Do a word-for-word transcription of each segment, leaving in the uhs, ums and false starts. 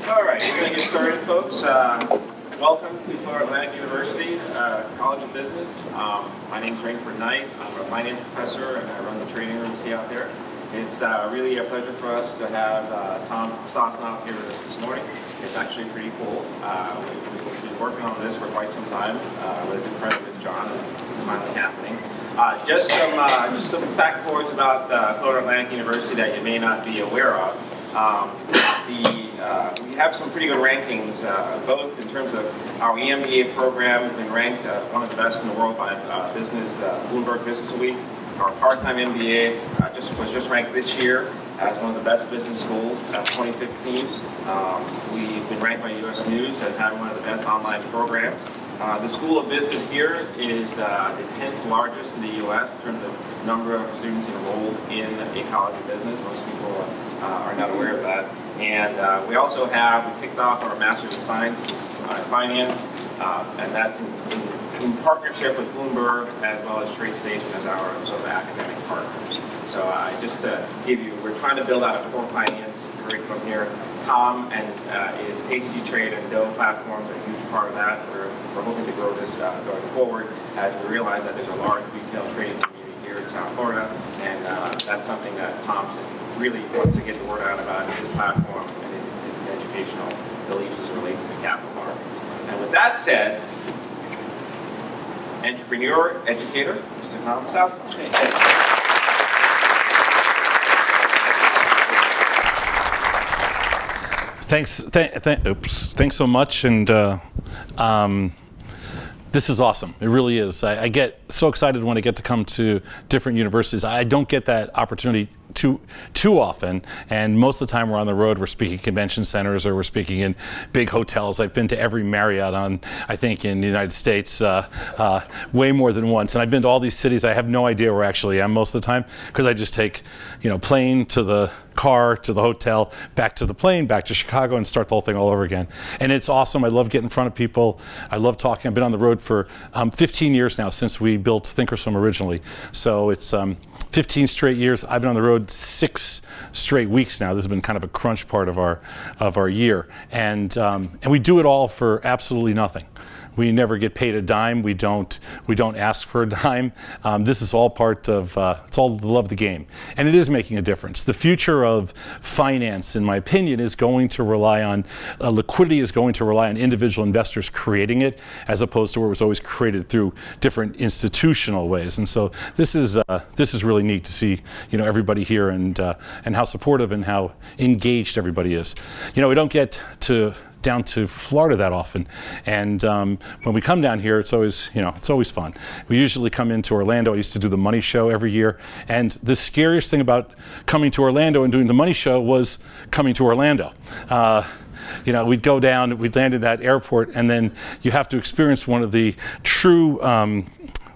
All right, we're going to get started, folks. Uh, welcome to Florida Atlantic University uh, College of Business. Um, my name is Rainford Knight. I'm a finance professor, and I run the training room you see out there. It's uh, really a pleasure for us to have uh, Tom Sosnoff here with us this morning. It's actually pretty cool. Uh, we, we've been working on this for quite some time uh, with a good friend with John, and it's finally happening. Uh, just some uh, just some factoids about uh, Florida Atlantic University that you may not be aware of. Um, the, uh, we have some pretty good rankings, uh, both in terms of our E M B A program. We've been ranked uh, one of the best in the world by uh, Business uh, Bloomberg Business Week. Our part-time M B A uh, just was just ranked this year as one of the best business schools of twenty fifteen. Um, we've been ranked by U S News as having one of the best online programs. Uh, the School of Business here is uh, the tenth largest in the U S in terms of number of students enrolled in a college of business. Most people uh, are not aware of that. And uh, we also have, we kicked off our Master's of Science uh, in Finance, uh, and that's in, in, in partnership with Bloomberg as well as TradeStation as our sort of academic partners. So uh, just to give you, we're trying to build out a core finance curriculum here. Tom and uh, his Tasty Trade and Dough platforms are a huge part of that. We're, we're hoping to grow this uh, going forward as we realize that there's a large retail trading community here in South Florida, and uh, that's something that Tom's really wants to get the word out about his platform and his, his educational beliefs as it relates to capital markets. And with that said, entrepreneur, educator, Mister Tom Sosnoff. Thanks, th th oops, thanks so much, and uh, um, this is awesome. It really is. I, I get so excited when I get to come to different universities. I don't get that opportunity too too often, and most of the time we're on the road. We're speaking convention centers or we're speaking in big hotels. I've been to every Marriott on, I think, in the United States uh, uh, way more than once, and I've been to all these cities. I have no idea where I actually am most of the time because I just take, you know, plane to the car to the hotel, back to the plane, back to Chicago, and start the whole thing all over again. And it's awesome. I love getting in front of people. I love talking. I've been on the road for um, fifteen years now since we built Thinkorswim originally. So it's um, fifteen straight years. I've been on the road six straight weeks now. This has been kind of a crunch part of our of our year, and um, and we do it all for absolutely nothing. We never get paid a dime. We don't. We don't ask for a dime. Um, this is all part of. Uh, it's all the love of the game, and it is making a difference. The future of finance, in my opinion, is going to rely on uh, liquidity. Is going to rely on individual investors creating it, as opposed to where it was always created through different institutional ways. And so this is uh, this is really neat to see. You know, everybody here and uh, and how supportive and how engaged everybody is. You know, we don't get to down to Florida that often, and um, when we come down here, it's always, you know, it's always fun. We usually come into Orlando. I used to do the Money Show every year, and the scariest thing about coming to Orlando and doing the Money Show was coming to Orlando. Uh, you know, we'd go down, we'd land in that airport, and then you have to experience one of the true um,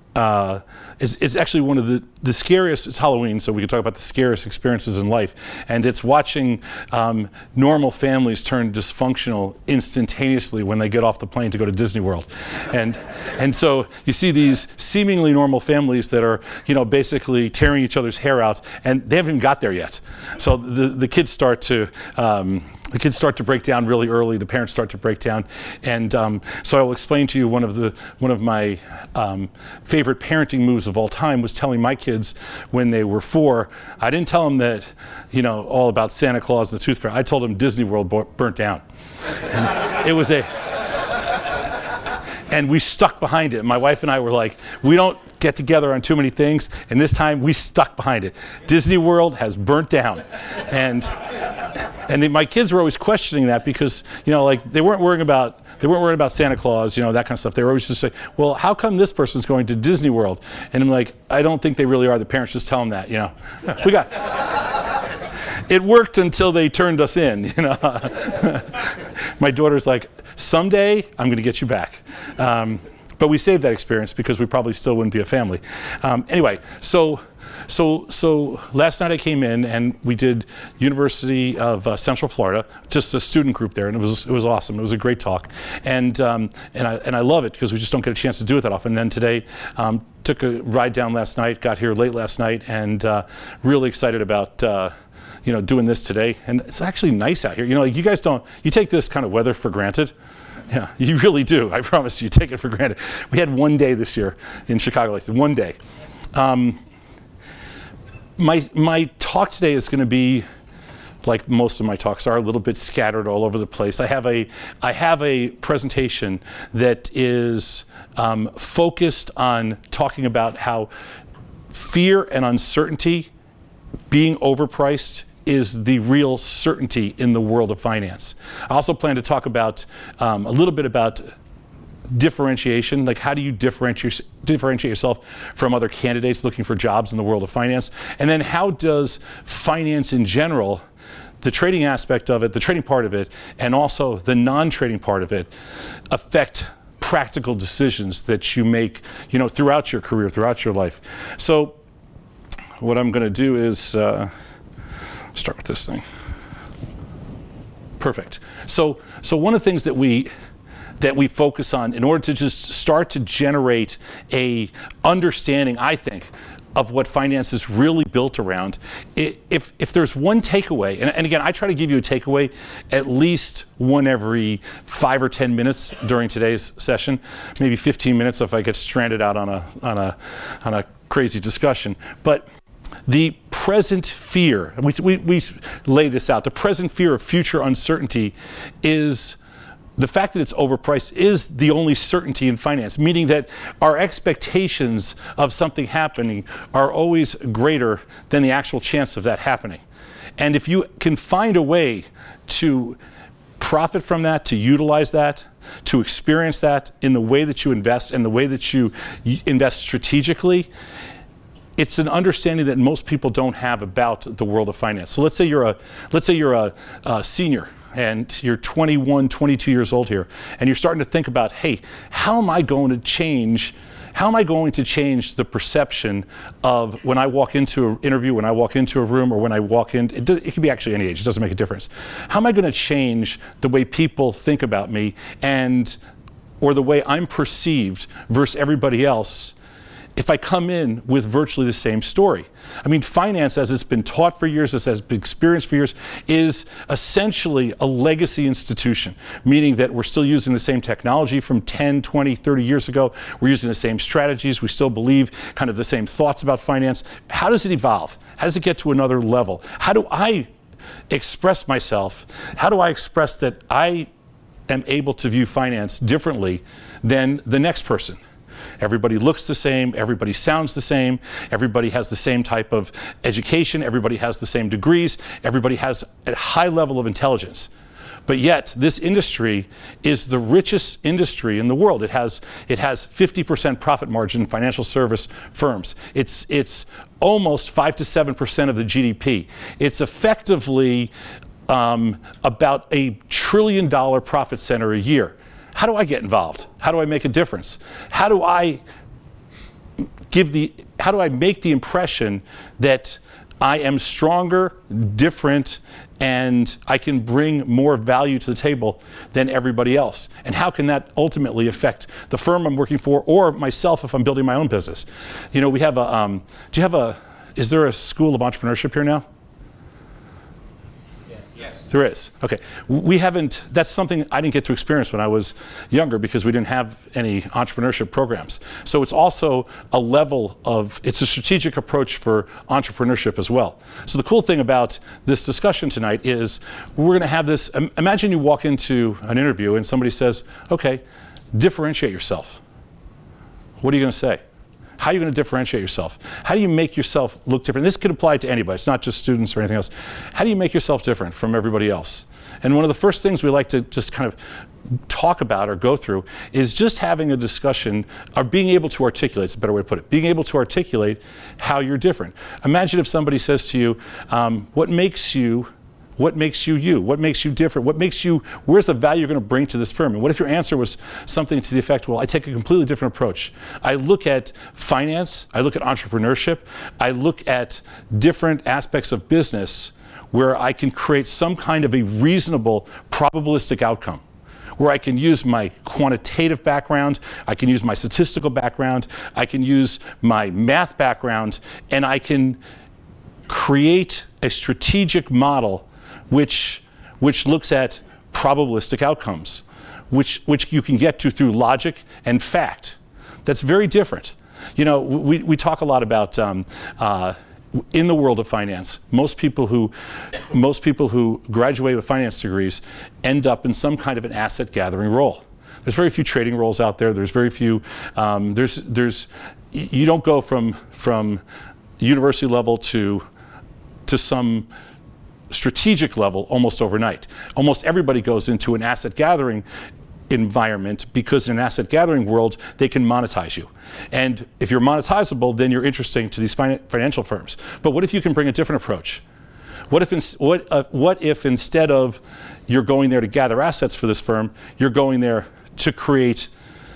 Uh, it's, it's actually one of the, the scariest, it's Halloween, so we can talk about the scariest experiences in life, and it's watching um, normal families turn dysfunctional instantaneously when they get off the plane to go to Disney World. And, and so you see these seemingly normal families that are, you know, basically tearing each other's hair out, and they haven't even got there yet. So the, the kids start to, um, the kids start to break down really early. The parents start to break down, and um, so I will explain to you one of the one of my um, favorite parenting moves of all time was telling my kids when they were four. I didn't tell them that, you know, all about Santa Claus and the Tooth Fairy. I told them Disney World burnt down. And it was a, and we stuck behind it. My wife and I were like, we don't get together on too many things, and this time we stuck behind it. Disney World has burnt down, and. And they, my kids were always questioning that because, you know, like they weren't worrying about they weren't worried about Santa Claus, you know, that kind of stuff. They were always just say, well, how come this person's going to Disney World? And I'm like, I don't think they really are. The parents just tell them that, you know. We got. It worked until they turned us in, you know. My daughter's like, someday I'm going to get you back. Um, but we saved that experience because we probably still wouldn't be a family. Um, anyway, so. So, so last night I came in and we did University of uh, Central Florida, just a student group there, and it was it was awesome. It was a great talk, and um, and I and I love it because we just don't get a chance to do it that often. And then today, um, took a ride down last night, got here late last night, and uh, really excited about. Uh, you know, doing this today, and it's actually nice out here. You know, like you guys don't, you take this kind of weather for granted. Yeah, you really do. I promise you, take it for granted. We had one day this year in Chicago, like one day. Um, my my talk today is going to be, like most of my talks are, a little bit scattered all over the place. I have a I have a presentation that is um, focused on talking about how fear and uncertainty, being overpriced, is the real certainty in the world of finance. I also plan to talk about um, a little bit about differentiation, like how do you differentiate, differentiate yourself from other candidates looking for jobs in the world of finance, and then how does finance in general, the trading aspect of it, the trading part of it, and also the non-trading part of it, affect practical decisions that you make, you know, throughout your career, throughout your life. So what I'm going to do is uh, start with this thing. Perfect. So, so one of the things that we that we focus on in order to just start to generate a understanding, I think, of what finance is really built around. If, if there's one takeaway, and, and again, I try to give you a takeaway at least one every five or ten minutes during today's session, maybe fifteen minutes if I get stranded out on a, on a, on a crazy discussion. But the present fear, we, we, we lay this out, the present fear of future uncertainty is the fact that it's overpriced is the only certainty in finance, meaning that our expectations of something happening are always greater than the actual chance of that happening. And if you can find a way to profit from that, to utilize that, to experience that in the way that you invest and the way that you invest strategically, it's an understanding that most people don't have about the world of finance. So let's say you're a, let's say you're a, a senior, and you're twenty-one, twenty-two years old here, and you're starting to think about, hey, how am I going to change, how am I going to change the perception of when I walk into an interview, when I walk into a room, or when I walk in, it, does, it can be actually any age, it doesn't make a difference. How am I going to change the way people think about me, and, or the way I'm perceived versus everybody else, if I come in with virtually the same story? I mean, finance, as it's been taught for years, as has been experienced for years, is essentially a legacy institution, meaning that we're still using the same technology from ten, twenty, thirty years ago. We're using the same strategies. We still believe kind of the same thoughts about finance. How does it evolve? How does it get to another level? How do I express myself? How do I express that I am able to view finance differently than the next person? Everybody looks the same, everybody sounds the same, everybody has the same type of education, everybody has the same degrees, everybody has a high level of intelligence. But yet, this industry is the richest industry in the world. It has, it has fifty percent profit margin in financial service firms. It's, it's almost five to seven percent of the G D P. It's effectively um, about a trillion dollar profit center a year. How do I get involved? How do I make a difference? How do I give the, how do I make the impression that I am stronger, different, and I can bring more value to the table than everybody else? And how can that ultimately affect the firm I'm working for, or myself if I'm building my own business? You know, we have a, um, do you have a, is there a school of entrepreneurship here now? Yes. There is. Okay. We haven't, that's something I didn't get to experience when I was younger because we didn't have any entrepreneurship programs. So it's also a level of, it's a strategic approach for entrepreneurship as well. So the cool thing about this discussion tonight is we're going to have this, imagine you walk into an interview and somebody says, okay, differentiate yourself. What are you going to say? How are you going to differentiate yourself? How do you make yourself look different? This could apply to anybody. It's not just students or anything else. How do you make yourself different from everybody else? And one of the first things we like to just kind of talk about or go through is just having a discussion, or being able to articulate, it's a better way to put it, being able to articulate how you're different. Imagine if somebody says to you, um, what makes you What makes you you? What makes you different? What makes you, where's the value you're going to bring to this firm? And what if your answer was something to the effect, well, I take a completely different approach. I look at finance, I look at entrepreneurship, I look at different aspects of business where I can create some kind of a reasonable probabilistic outcome, where I can use my quantitative background, I can use my statistical background, I can use my math background, and I can create a strategic model which, which looks at probabilistic outcomes, which, which you can get to through logic and fact. That's very different. You know, we, we talk a lot about um, uh, in the world of finance, most people who most people who graduate with finance degrees end up in some kind of an asset gathering role. There's very few trading roles out there. There's very few. Um, there's there's you don't go from from university level to to some strategic level almost overnight. Almost everybody goes into an asset gathering environment because in an asset gathering world they can monetize you, and if you're monetizable, then you're interesting to these fin financial firms. But what if you can bring a different approach? What if, in, what, uh, what if instead of you're going there to gather assets for this firm, you're going there to create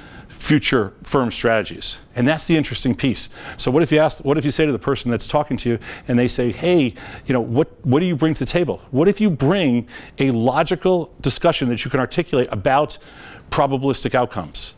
future firm strategies? And that's the interesting piece. So what if you ask, what if you say to the person that's talking to you and they say, hey, you know, what, what do you bring to the table? What if you bring a logical discussion that you can articulate about probabilistic outcomes,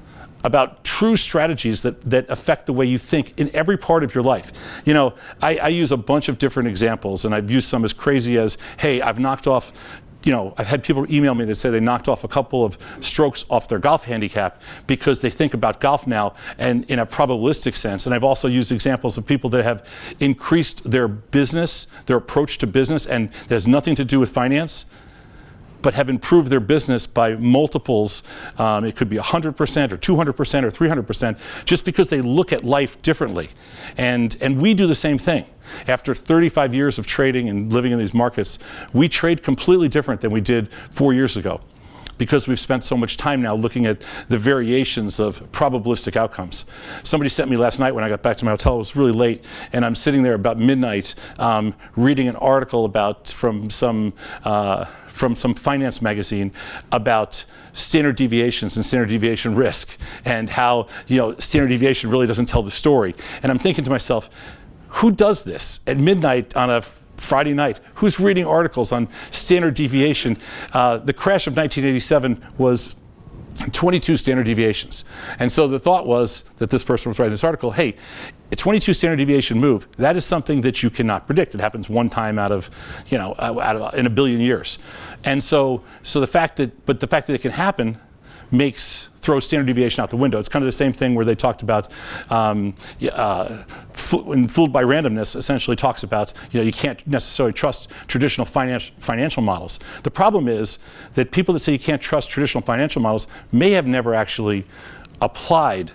about true strategies that, that affect the way you think in every part of your life? You know, I, I use a bunch of different examples, and I've used some as crazy as, hey, I've knocked off, you know, I've had people email me that say they knocked off a couple of strokes off their golf handicap because they think about golf now and in a probabilistic sense. And I've also used examples of people that have increased their business, their approach to business, and that has nothing to do with finance, but have improved their business by multiples. Um, it could be one hundred percent or two hundred percent or three hundred percent, just because they look at life differently. And, and we do the same thing. After thirty-five years of trading and living in these markets, we trade completely different than we did four years ago, because we've spent so much time now looking at the variations of probabilistic outcomes. Somebody sent me last night when I got back to my hotel, it was really late, and I'm sitting there about midnight um, reading an article about from some uh, from some finance magazine about standard deviations and standard deviation risk, and how, you know, standard deviation really doesn't tell the story. And I'm thinking to myself, who does this at midnight on a Friday night? Who's reading articles on standard deviation? Uh, the crash of nineteen eighty-seven was twenty-two standard deviations. And so the thought was that this person was writing this article, hey, a twenty-two standard deviation move, that is something that you cannot predict. It happens one time out of, you know, out of, in a billion years. And so, so the fact that, but the fact that it can happen makes, throws standard deviation out the window. It's kind of the same thing where they talked about, um, uh, when Fooled by Randomness essentially talks about, you know, you can't necessarily trust traditional financial financial models. The problem is that people that say you can't trust traditional financial models may have never actually applied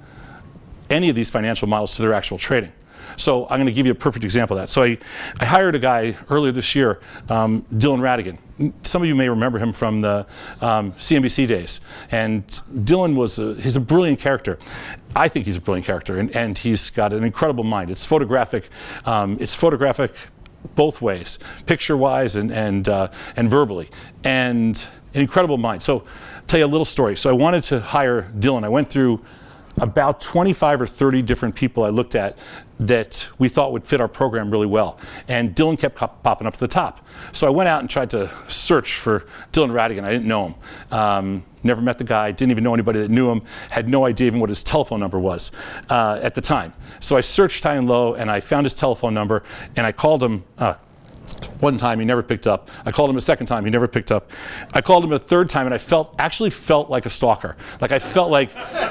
any of these financial models to their actual trading. So I'm going to give you a perfect example of that. So I, I hired a guy earlier this year, um, Dylan Radigan. Some of you may remember him from the um, C N B C days. And Dylan was a, he's a brilliant character. I think he's a brilliant character, and, and he's got an incredible mind. It's photographic. Um, it's photographic both ways, picture-wise and and uh, and verbally, and an incredible mind. So I'll tell you a little story. So I wanted to hire Dylan. I went through about twenty-five or thirty different people I looked at that we thought would fit our program really well. And Dylan kept popping up to the top. So I went out and tried to search for Dylan Radigan. I didn't know him. Um, never met the guy, didn't even know anybody that knew him, had no idea even what his telephone number was uh, at the time. So I searched high and low, and I found his telephone number, and I called him. Uh, One time, he never picked up. I called him a second time, he never picked up. I called him a third time, and I felt, actually felt like a stalker. Like I felt like,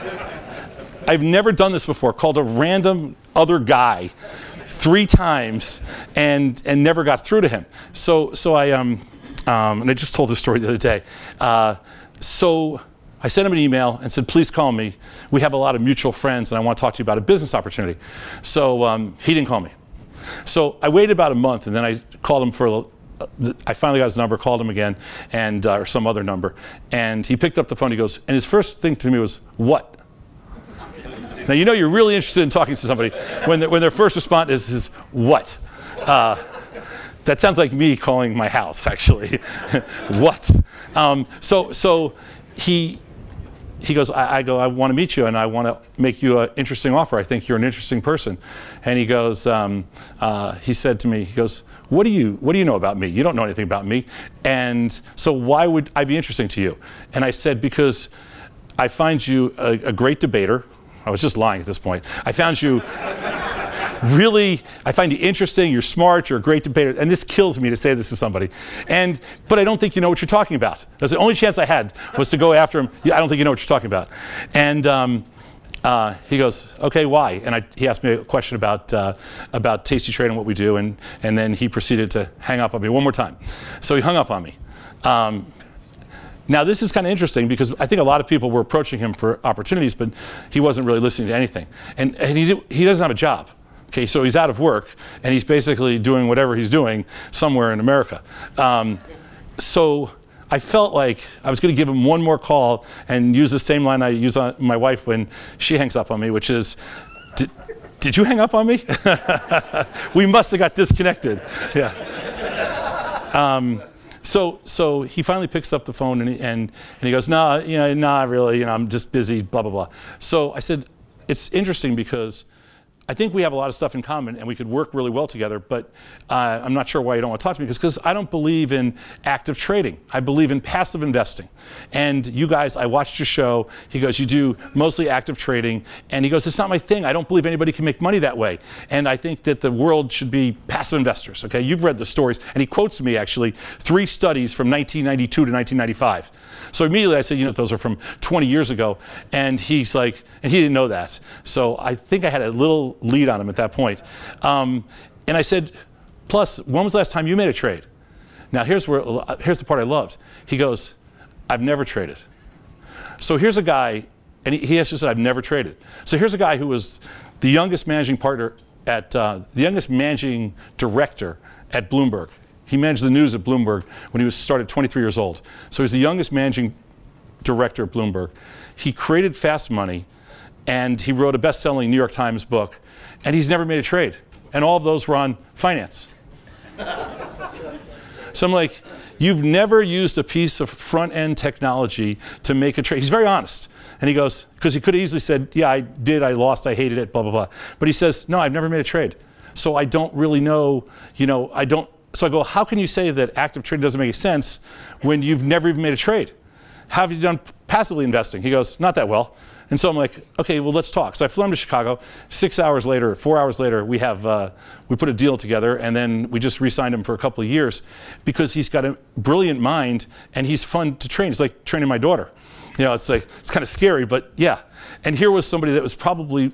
I've never done this before, called a random other guy three times and and never got through to him. So so I um, um and I just told this story the other day. Uh, so I sent him an email and said, please call me. We have a lot of mutual friends and I want to talk to you about a business opportunity. So um, he didn't call me. So I waited about a month, and then I called him for a I finally got his number, called him again, and uh, or some other number, and he picked up the phone. He goes, and his first thing to me was, what? Now, you know you're really interested in talking to somebody when, the, when their first response is, is what? Uh, that sounds like me calling my house, actually. What? Um, so so he, he goes, I, I go, I want to meet you, and I want to make you an interesting offer. I think you're an interesting person. And he goes, um, uh, he said to me, he goes, what do you, what do you know about me? You don't know anything about me. And so why would I be interesting to you? And I said, because I find you a, a great debater. I was just lying at this point. I found you, really, I find you interesting, you're smart, you're a great debater, and this kills me to say this to somebody. And, but I don't think you know what you're talking about. That's the only chance I had was to go after him. Yeah, I don't think you know what you're talking about. And um, uh, he goes, okay, why? And I, he asked me a question about, uh, about Tasty Trade and what we do, and, and then he proceeded to hang up on me one more time. So he hung up on me. Um, Now this is kind of interesting because I think a lot of people were approaching him for opportunities, but he wasn't really listening to anything. And, and he, he doesn't have a job. Okay, so he's out of work and he's basically doing whatever he's doing somewhere in America. Um, so I felt like I was going to give him one more call and use the same line I use on my wife when she hangs up on me, which is, did, did you hang up on me? We must have got disconnected. Yeah. Um, So, so he finally picks up the phone and he, and, and he goes, nah, you know, not really, you know, I'm just busy, blah, blah, blah. So I said, it's interesting because I think we have a lot of stuff in common and we could work really well together, but uh, I'm not sure why you don't want to talk to me, because I don't believe in active trading. I believe in passive investing. And you guys, I watched your show. He goes, you do mostly active trading. And he goes, it's not my thing. I don't believe anybody can make money that way. And I think that the world should be passive investors, okay? You've read the stories. And he quotes me, actually, three studies from nineteen ninety-two to nineteen ninety-five. So immediately I said, you know, those are from twenty years ago. And he's like, and he didn't know that. So I think I had a little lead on him at that point. Um, and I said, plus, when was the last time you made a trade? Now here's, where, here's the part I loved. He goes, I've never traded. So here's a guy, and he, he actually said, I've never traded. So here's a guy who was the youngest managing partner at, uh, the youngest managing director at Bloomberg. He managed the news at Bloomberg when he was started twenty-three years old. So he's the youngest managing director at Bloomberg. He created Fast Money, and he wrote a best-selling New York Times book, and he's never made a trade. And all of those were on finance. So I'm like, you've never used a piece of front-end technology to make a trade. He's very honest. And he goes, because he could have easily said, yeah, I did, I lost, I hated it, blah, blah, blah. But he says, no, I've never made a trade. So I don't really know, you know, I don't, so I go, how can you say that active trading doesn't make sense when you've never even made a trade? How have you done passively investing? He goes, not that well. And so I'm like, okay, well, let's talk. So I flew him to Chicago. Six hours later, four hours later, we have uh, we put a deal together, and then we just re-signed him for a couple of years because he's got a brilliant mind and he's fun to train. It's like training my daughter. You know, it's like it's kind of scary, but yeah. And here was somebody that was probably,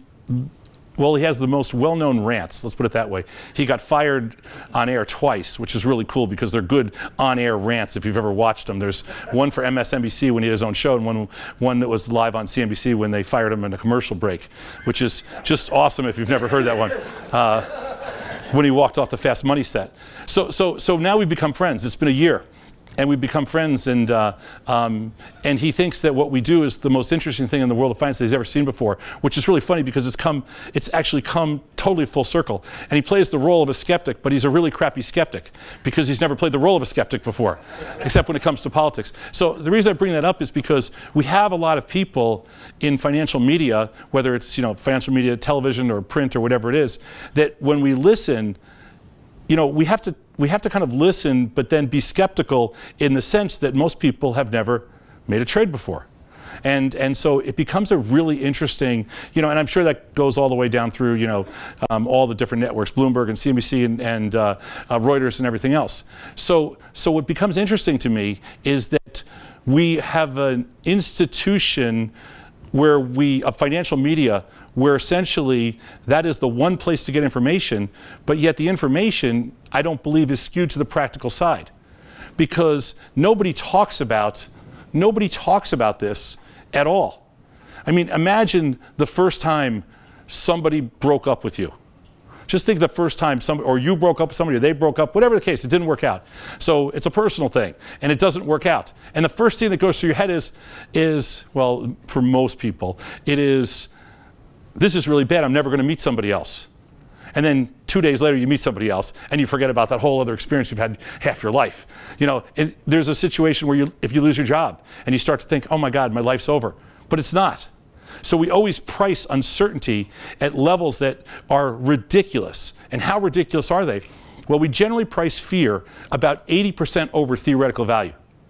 well, he has the most well-known rants, let's put it that way. He got fired on air twice, which is really cool because they're good on-air rants if you've ever watched them. There's one for M S N B C when he had his own show, and one, one that was live on C N B C when they fired him in a commercial break, which is just awesome if you've never heard that one. Uh, when he walked off the Fast Money set. So, so, so now we've become friends. It's been a year. And we've become friends, and, uh, um, and he thinks that what we do is the most interesting thing in the world of finance that he's ever seen before, which is really funny because it's, come, it's actually come totally full circle. And he plays the role of a skeptic, but he's a really crappy skeptic because he's never played the role of a skeptic before, except when it comes to politics. So the reason I bring that up is because we have a lot of people in financial media, whether it's you know, financial media, television, or print, or whatever it is, that when we listen, you know, we have to we have to kind of listen, but then be skeptical in the sense that most people have never made a trade before. And, and so it becomes a really interesting, you know, and I'm sure that goes all the way down through, you know, um, all the different networks, Bloomberg and C N B C and, and uh, uh, Reuters and everything else. So, so what becomes interesting to me is that we have an institution where we, of financial media, where essentially that is the one place to get information, but yet the information, I don't believe, is skewed to the practical side. Because nobody talks about, nobody talks about this at all. I mean, imagine the first time somebody broke up with you. Just think the first time somebody, or you broke up with somebody, or they broke up, whatever the case, it didn't work out. So it's a personal thing, and it doesn't work out. And the first thing that goes through your head is, is well, for most people, it is, this is really bad, I'm never gonna meet somebody else. And then two days later, you meet somebody else, and you forget about that whole other experience you've had half your life. You know, it, there's a situation where you, if you lose your job, and you start to think, oh my God, my life's over. But it's not. So we always price uncertainty at levels that are ridiculous. And how ridiculous are they? Well, we generally price fear about eighty percent over theoretical value.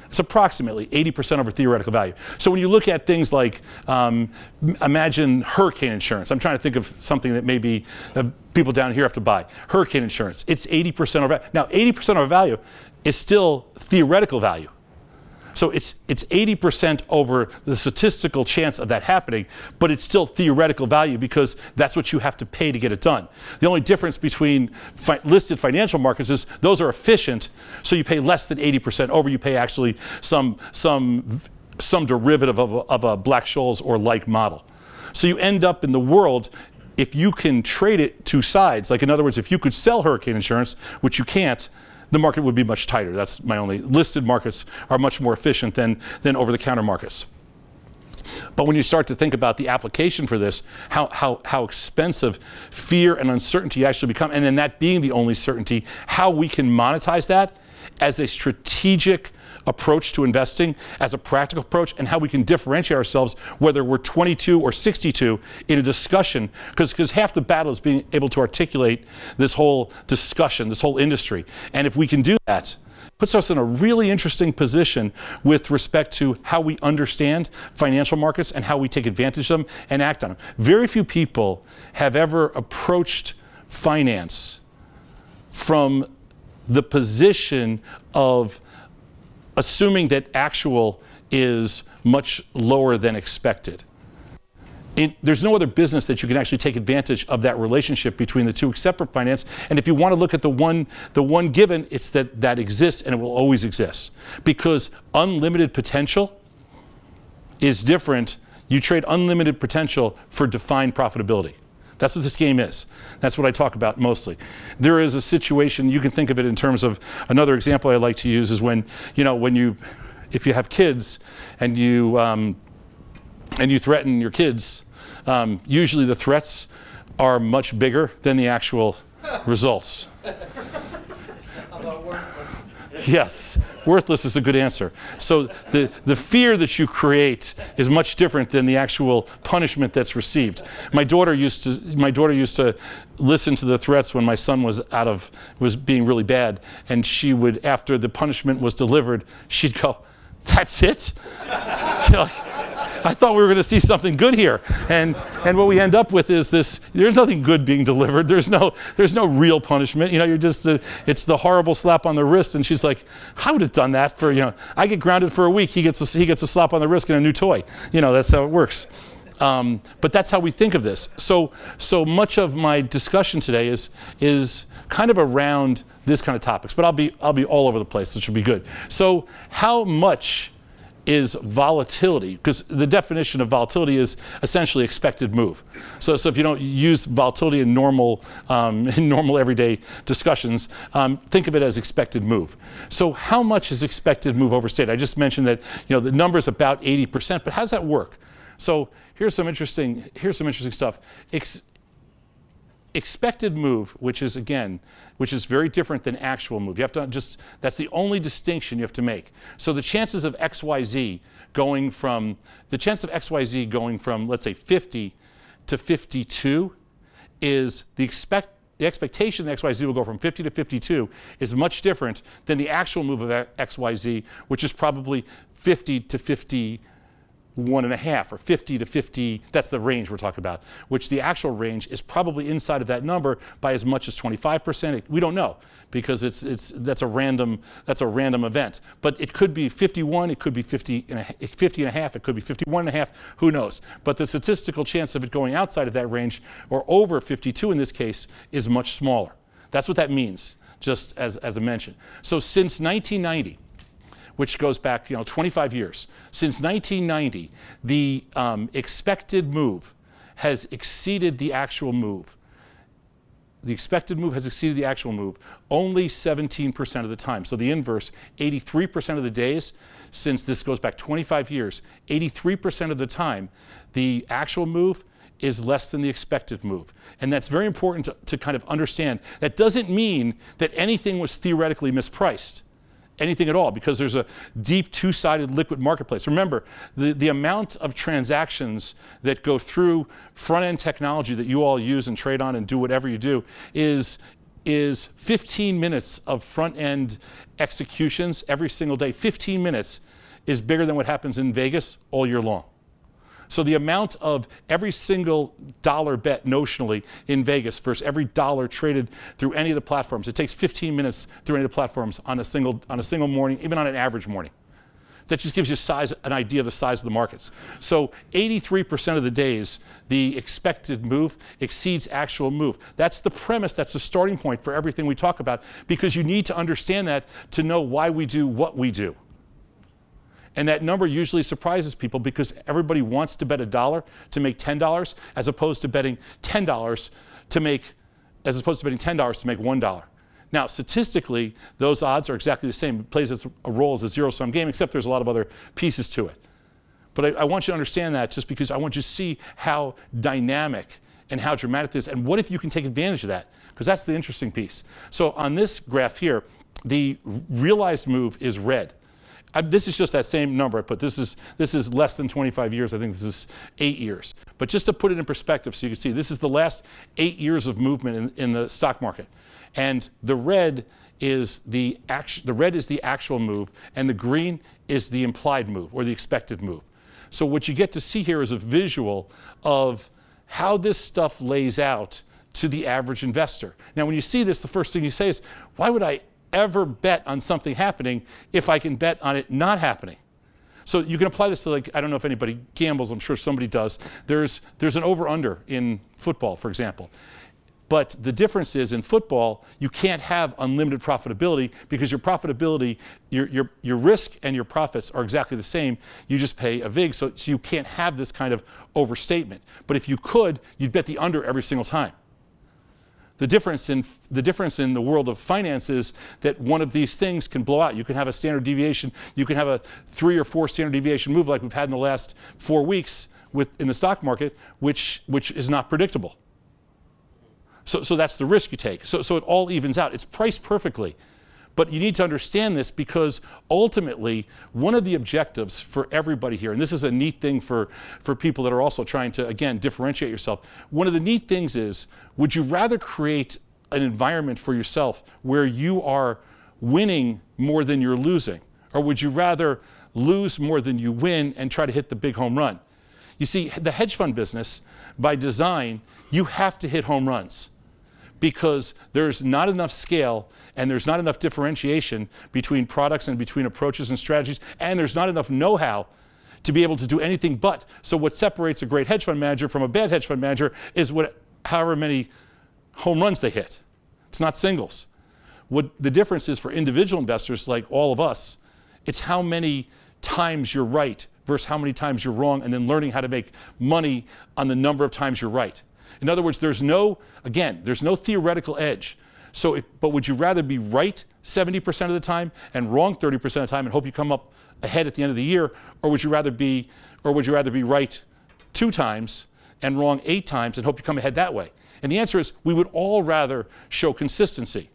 It's approximately eighty percent over theoretical value. So when you look at things like, um, imagine hurricane insurance. I'm trying to think of something that maybe uh, people down here have to buy. Hurricane insurance, it's eighty percent over. Now, eighty percent over value is still theoretical value. So it's it's eighty percent over the statistical chance of that happening, but it's still theoretical value because that's what you have to pay to get it done. The only difference between fi listed financial markets is those are efficient, so you pay less than eighty percent over. You pay actually some some some derivative of a, of a Black-Scholes or like model. So you end up in the world, if you can trade it two sides, like in other words, if you could sell hurricane insurance, which you can't, the market would be much tighter. That's my only. Listed markets are much more efficient than, than over-the-counter markets. But when you start to think about the application for this, how, how, how expensive fear and uncertainty actually become, and then that being the only certainty, how we can monetize that as a strategic approach to investing, as a practical approach, and how we can differentiate ourselves whether we're twenty-two or sixty-two in a discussion, because because half the battle is being able to articulate this whole discussion, this whole industry. And if we can do that, it puts us in a really interesting position with respect to how we understand financial markets and how we take advantage of them and act on them. Very few people have ever approached finance from the position of assuming that actual is much lower than expected. It, there's no other business that you can actually take advantage of that relationship between the two except for finance. And if you want to look at the one, the one given, it's that that exists and it will always exist. Because unlimited potential is different. You trade unlimited potential for defined profitability. That's what this game is. That's what I talk about mostly. There is a situation, you can think of it in terms of, another example I like to use is when, you know, when you, if you have kids and you, um, and you threaten your kids, um, usually the threats are much bigger than the actual results. About worthless. Yes, worthless is a good answer. So the, the fear that you create is much different than the actual punishment that's received. My daughter used to, my daughter used to listen to the threats when my son was out of, was being really bad, and she would, after the punishment was delivered, she'd go, "That's it?" You know, like, I thought we were going to see something good here, and and what we end up with is this. There's nothing good being delivered. There's no there's no real punishment. You know, you're just uh, it's the horrible slap on the wrist. And she's like, "I would have done that for you know. I get grounded for a week. He gets a, he gets a slap on the wrist and a new toy. You know, that's how it works." Um, but that's how we think of this. So so much of my discussion today is is kind of around this kind of topics. But I'll be I'll be all over the place, which will be good. So how much is volatility, because the definition of volatility is essentially expected move. So, so if you don't use volatility in normal, um, in normal everyday discussions, um, think of it as expected move. So how much is expected move overstated? I just mentioned that you know the number is about eighty percent, but how does that work? So here's some interesting, here's some interesting stuff. Ex Expected move, which is again, which is very different than actual move. You have to just, that's the only distinction you have to make. So the chances of X Y Z going from, the chance of X Y Z going from, let's say fifty to fifty-two is the expect, the expectation that X Y Z will go from fifty to fifty-two is much different than the actual move of X Y Z, which is probably fifty to fifty. One and a half or fifty to fifty, that's the range we're talking about, which the actual range is probably inside of that number by as much as twenty-five percent. We don't know because it's, it's, that's, a random, that's a random event. But it could be fifty-one, it could be fifty and, a, fifty and a half, it could be fifty-one and a half, who knows. But the statistical chance of it going outside of that range or over fifty-two in this case is much smaller. That's what that means, just as, as a mention. So since nineteen ninety, which goes back, you know, twenty-five years. Since nineteen ninety, the um, expected move has exceeded the actual move. The expected move has exceeded the actual move only seventeen percent of the time. So the inverse, eighty-three percent of the days, since this goes back twenty-five years, eighty-three percent of the time, the actual move is less than the expected move. And that's very important to, to kind of understand. That doesn't mean that anything was theoretically mispriced. Anything at all, because there's a deep two-sided liquid marketplace. Remember, the, the amount of transactions that go through front-end technology that you all use and trade on and do whatever you do is is fifteen minutes of front-end executions every single day. fifteen minutes is bigger than what happens in Vegas all year long. So the amount of every single dollar bet notionally in Vegas versus every dollar traded through any of the platforms, it takes fifteen minutes through any of the platforms on a single, on a single morning, even on an average morning. That just gives you size, an idea of the size of the markets. So eighty-three percent of the days, the expected move exceeds actual move. That's the premise, that's the starting point for everything we talk about, because you need to understand that to know why we do what we do. And that number usually surprises people because everybody wants to bet a dollar to make ten dollars as opposed to betting ten dollars to make, as opposed to betting ten dollars to make one dollar. Now, statistically, those odds are exactly the same. It plays a role as a zero-sum game, except there's a lot of other pieces to it. But I, I want you to understand that just because I want you to see how dynamic and how dramatic this is. And what if you can take advantage of that? Because that's the interesting piece. So on this graph here, the realized move is red. I, this is just that same number I put. This is, this is less than twenty-five years. I think this is eight years. But just to put it in perspective so you can see, this is the last eight years of movement in, in the stock market. And the red is the, act, the red is the actual move, and the green is the implied move, or the expected move. So what you get to see here is a visual of how this stuff lays out to the average investor. Now, when you see this, the first thing you say is, why would I ever bet on something happening if I can bet on it not happening? So you can apply this to, like, I don't know if anybody gambles, I'm sure somebody does. There's, there's an over-under in football, for example. But the difference is in football, you can't have unlimited profitability because your profitability, your, your, your risk and your profits are exactly the same. You just pay a vig, so, so you can't have this kind of overstatement. But if you could, you'd bet the under every single time. The difference in the difference in the world of finance is that one of these things can blow out. You can have a standard deviation. You can have a three or four standard deviation move like we've had in the last four weeks with in the stock market, which which is not predictable. So so that's the risk you take. So so it all evens out. It's priced perfectly. But you need to understand this because ultimately, one of the objectives for everybody here, and this is a neat thing for, for people that are also trying to, again, differentiate yourself. One of the neat things is, would you rather create an environment for yourself where you are winning more than you're losing? Or would you rather lose more than you win and try to hit the big home run? You see, the hedge fund business, by design, you have to hit home runs, because there's not enough scale and there's not enough differentiation between products and between approaches and strategies, and there's not enough know-how to be able to do anything but. So what separates a great hedge fund manager from a bad hedge fund manager is what, however many home runs they hit. It's not singles. What the difference is for individual investors like all of us, it's how many times you're right versus how many times you're wrong, and then learning how to make money on the number of times you're right. In other words, there's no, again, there's no theoretical edge. So, if, but would you rather be right seventy percent of the time and wrong thirty percent of the time and hope you come up ahead at the end of the year, or would you rather be, or would you rather be right two times and wrong eight times and hope you come ahead that way? And the answer is, we would all rather show consistency.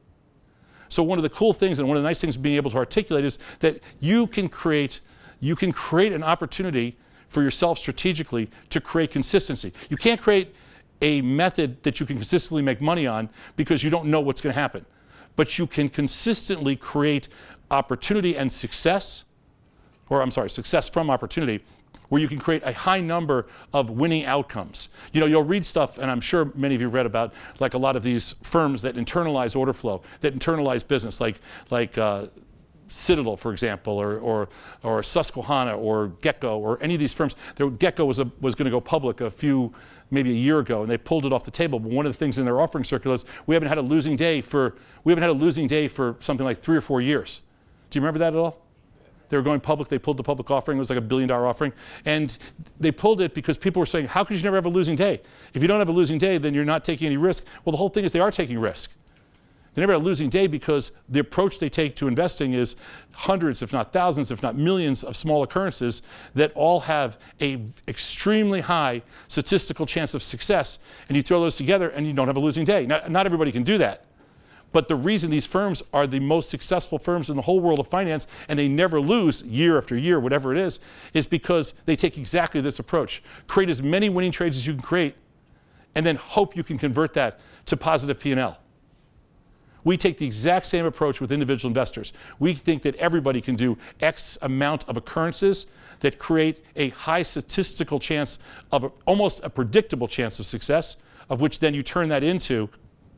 So one of the cool things and one of the nice things of being able to articulate is that you can create, you can create an opportunity for yourself strategically to create consistency. You can't create a method that you can consistently make money on because you don't know what's going to happen. But you can consistently create opportunity and success, or I'm sorry, success from opportunity, where you can create a high number of winning outcomes. You know, you'll read stuff, and I'm sure many of you read about, like a lot of these firms that internalize order flow, that internalize business, like, like uh, Citadel, for example, or, or, or Susquehanna, or Gecko, or any of these firms. There, Gecko was, a, was going to go public a few, maybe a year ago, and they pulled it off the table. But one of the things in their offering circular is we haven't had a losing day for we haven't had a losing day for something like three or four years. Do you remember that at all? They were going public. They pulled the public offering. It was like a billion dollar offering, and they pulled it because people were saying, "How could you never have a losing day? If you don't have a losing day, then you're not taking any risk." Well, the whole thing is they are taking risk. They never had a losing day because the approach they take to investing is hundreds, if not thousands, if not millions of small occurrences that all have an extremely high statistical chance of success. And you throw those together and you don't have a losing day. Now, not everybody can do that. But the reason these firms are the most successful firms in the whole world of finance, and they never lose year after year, whatever it is, is because they take exactly this approach. Create as many winning trades as you can create, and then hope you can convert that to positive P and L. We take the exact same approach with individual investors. We think that everybody can do X amount of occurrences that create a high statistical chance of a, almost a predictable chance of success, of which then you turn that into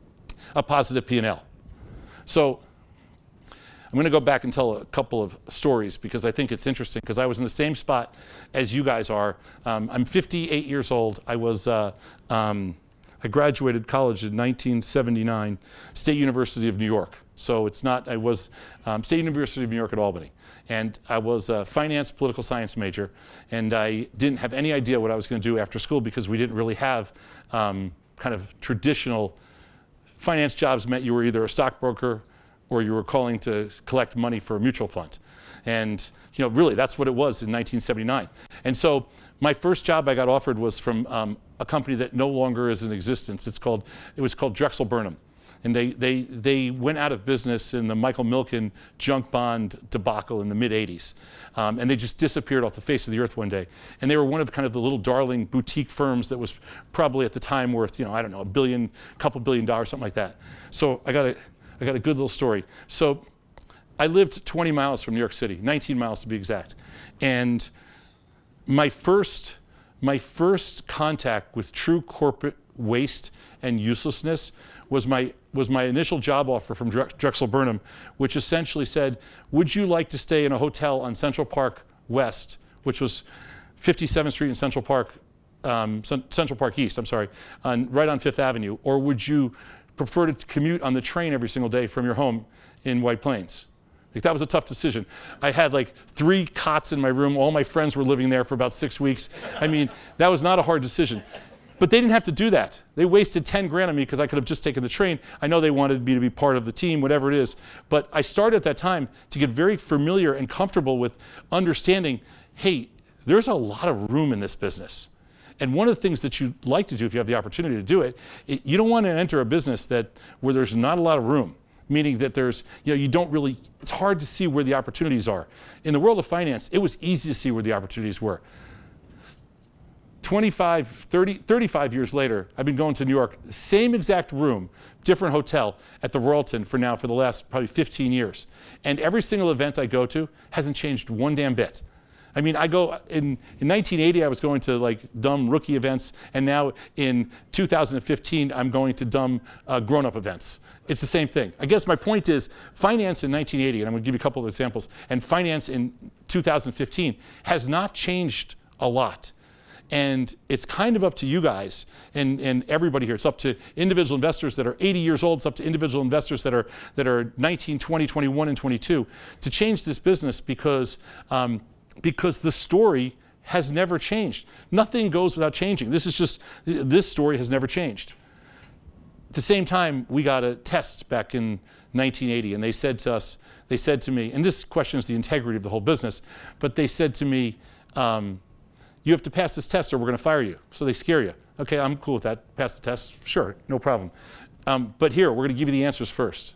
a positive P and L. So I'm going to go back and tell a couple of stories because I think it's interesting, because I was in the same spot as you guys are. Um, I'm fifty-eight years old. I was uh, um, I graduated college in nineteen seventy-nine, State University of New York. So it's not, I was um, State University of New York at Albany. And I was a finance, political science major, and I didn't have any idea what I was going to do after school because we didn't really have um, kind of traditional finance jobs. Meant you were either a stockbroker or you were calling to collect money for a mutual fund. And you know, really, that's what it was in nineteen seventy-nine. And so my first job I got offered was from um, a company that no longer is in existence. It's called, it was called Drexel Burnham. And they, they, they went out of business in the Michael Milken junk bond debacle in the mid eighties. Um, and they just disappeared off the face of the earth one day. And they were one of kind of the little darling boutique firms that was probably at the time worth, you know, I don't know, a billion, couple billion dollars, something like that. So I got a, I got a good little story. So I lived twenty miles from New York City, nineteen miles to be exact. And my first, my first contact with true corporate waste and uselessness was my, was my initial job offer from Drexel Burnham, which essentially said, would you like to stay in a hotel on Central Park West, which was fifty-seventh Street and Central Park, um, Central Park East, I'm sorry, on, right on Fifth Avenue, or would you prefer to commute on the train every single day from your home in White Plains? Like, that was a tough decision. I had like three cots in my room. All my friends were living there for about six weeks. I mean, that was not a hard decision. But they didn't have to do that. They wasted ten grand on me because I could have just taken the train. I know they wanted me to be part of the team, whatever it is. But I started at that time to get very familiar and comfortable with understanding, hey, there's a lot of room in this business. And one of the things that you'd like to do if you have the opportunity to do it, it you don't want to enter a business that where there's not a lot of room, meaning that there's, you know, you don't really, it's hard to see where the opportunities are. In the world of finance, it was easy to see where the opportunities were. twenty-five, thirty, thirty-five years later, I've been going to New York, same exact room, different hotel at the Royalton for now for the last probably fifteen years. And every single event I go to hasn't changed one damn bit. I mean, I go, in, in nineteen eighty, I was going to like dumb rookie events, and now in two thousand fifteen, I'm going to dumb uh, grown-up events. It's the same thing. I guess my point is, finance in nineteen eighty, and I'm gonna give you a couple of examples, and finance in two thousand fifteen has not changed a lot. And it's kind of up to you guys and, and everybody here. It's up to individual investors that are eighty years old. It's up to individual investors that are, that are nineteen, twenty, twenty-one, and twenty-two to change this business, because, um, because the story has never changed. Nothing goes without changing. This is just, this story has never changed. At the same time, we got a test back in nineteen eighty, and they said to us, they said to me, and this questions the integrity of the whole business, but they said to me, um, you have to pass this test or we're going to fire you. So they scare you. Okay, I'm cool with that. Pass the test, sure, no problem. Um, but here, we're going to give you the answers first.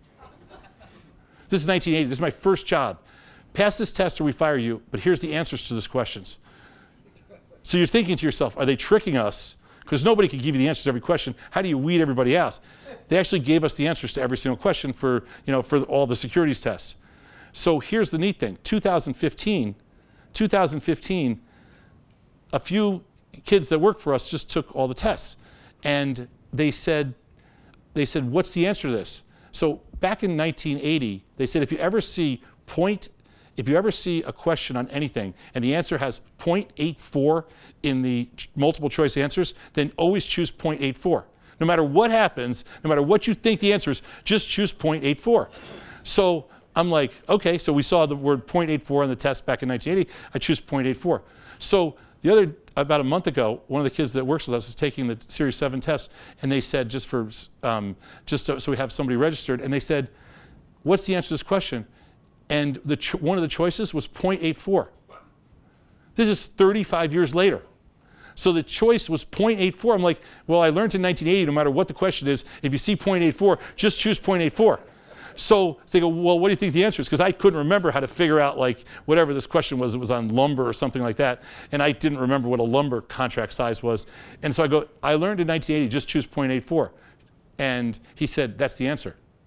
This is nineteen eighty. This is my first job. Pass this test or we fire you, but here's the answers to those questions. So you're thinking to yourself, are they tricking us? Because nobody could give you the answers to every question. How do you weed everybody out? They actually gave us the answers to every single question for, you know, for all the securities tests. So here's the neat thing. two thousand fifteen, two thousand fifteen, a few kids that work for us just took all the tests. And they said, they said, what's the answer to this? So back in nineteen eighty, they said, if you ever see point, if you ever see a question on anything and the answer has zero point eight four in the multiple choice answers, then always choose zero point eight four. No matter what happens, no matter what you think the answer is, just choose zero point eight four. So I'm like, okay, so we saw the word zero point eight four on the test back in nineteen eighty, I choose zero point eight four. So the other, about a month ago, one of the kids that works with us is taking the Series seven test, and they said, just for, um, just so, so we have somebody registered, and they said, what's the answer to this question? And the ch one of the choices was zero point eight four. This is thirty-five years later. So the choice was zero point eight four. I'm like, well, I learned in nineteen eighty, no matter what the question is, if you see zero point eight four, just choose zero point eight four. So they go, well, what do you think the answer is? Because I couldn't remember how to figure out, like, whatever this question was. It was on lumber or something like that. And I didn't remember what a lumber contract size was. And so I go, I learned in nineteen eighty, just choose zero point eight four. And he said, that's the answer.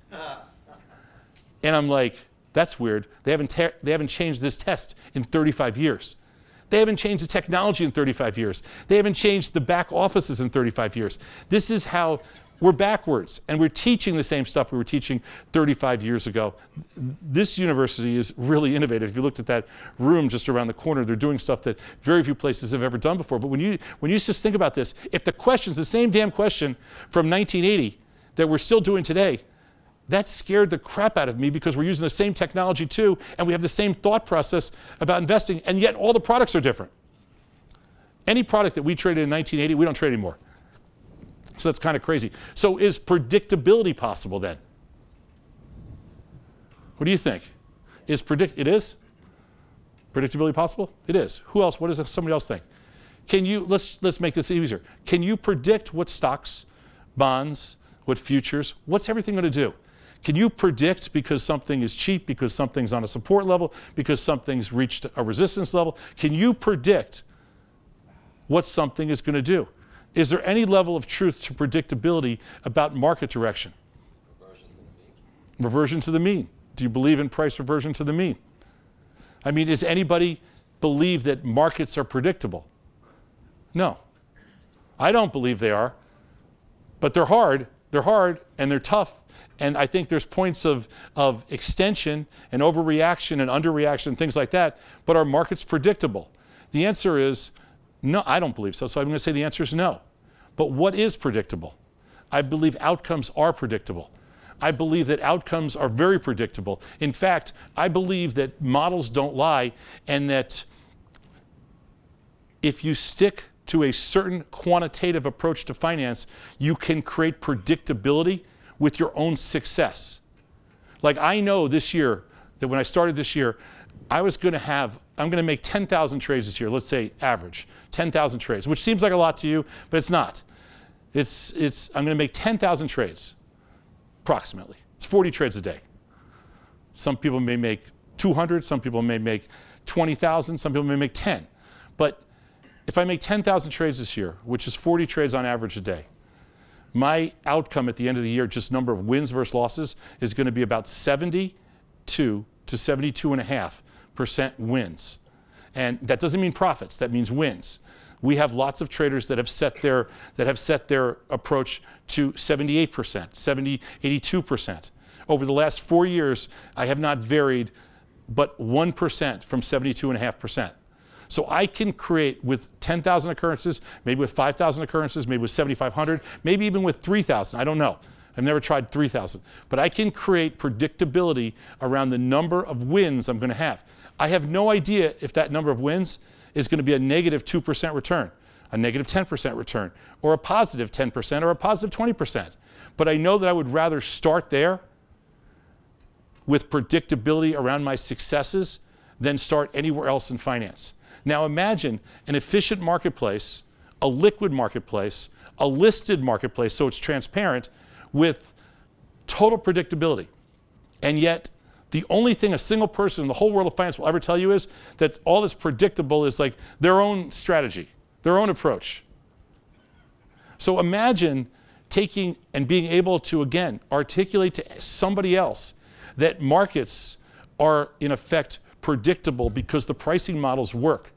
And I'm like, that's weird. They haven't, they haven't changed this test in thirty-five years. They haven't changed the technology in thirty-five years. They haven't changed the back offices in thirty-five years. This is how we're backwards, and we're teaching the same stuff we were teaching thirty-five years ago. This university is really innovative. If you looked at that room just around the corner, they're doing stuff that very few places have ever done before. But when you, when you just think about this, if the question's the same damn question from nineteen eighty that we're still doing today, that scared the crap out of me because we're using the same technology too, and we have the same thought process about investing, and yet all the products are different. Any product that we traded in nineteen eighty, we don't trade anymore. So that's kind of crazy. So is predictability possible then? What do you think? Is predict? It is? Predictability possible? It is. Who else? What does somebody else think? Can you, let's, let's make this easier. Can you predict what stocks, bonds, what futures, what's everything going to do? Can you predict because something is cheap, because something's on a support level, because something's reached a resistance level? Can you predict what something is going to do? Is there any level of truth to predictability about market direction? Reversion to the mean. Reversion to the mean. Do you believe in price reversion to the mean? I mean, does anybody believe that markets are predictable? No. I don't believe they are. But they're hard. They're hard and they're tough. And I think there's points of, of extension and overreaction and underreaction and things like that. But are markets predictable? The answer is no, I don't believe so. So I'm going to say the answer is no. But what is predictable? I believe outcomes are predictable. I believe that outcomes are very predictable. In fact, I believe that models don't lie, and that if you stick to a certain quantitative approach to finance, you can create predictability with your own success. Like, I know this year that when I started this year, I was going to have, I'm going to make ten thousand trades this year, let's say average, ten thousand trades, which seems like a lot to you, but it's not. It's, it's, I'm going to make ten thousand trades, approximately. It's forty trades a day. Some people may make two hundred, some people may make twenty thousand, some people may make ten. But if I make ten thousand trades this year, which is forty trades on average a day, my outcome at the end of the year, just number of wins versus losses, is going to be about seventy-two to seventy-two and a half percent wins. And that doesn't mean profits, that means wins. We have lots of traders that have set their, that have set their approach to seventy-eight percent, seventy, eighty-two percent. Over the last four years, I have not varied but one percent from seventy-two and a half percent. So I can create with ten thousand occurrences, maybe with five thousand occurrences, maybe with seventy-five hundred, maybe even with three thousand, I don't know. I've never tried three thousand. But I can create predictability around the number of wins I'm going to have. I have no idea if that number of wins is going to be a negative two percent return, a negative ten percent return, or a positive ten percent, or a positive twenty percent. But I know that I would rather start there with predictability around my successes than start anywhere else in finance. Now imagine an efficient marketplace, a liquid marketplace, a listed marketplace, so it's transparent, with total predictability. And yet, the only thing a single person in the whole world of finance will ever tell you is that all that's predictable is like their own strategy, their own approach. So imagine taking and being able to, again, articulate to somebody else that markets are, in effect, predictable because the pricing models work.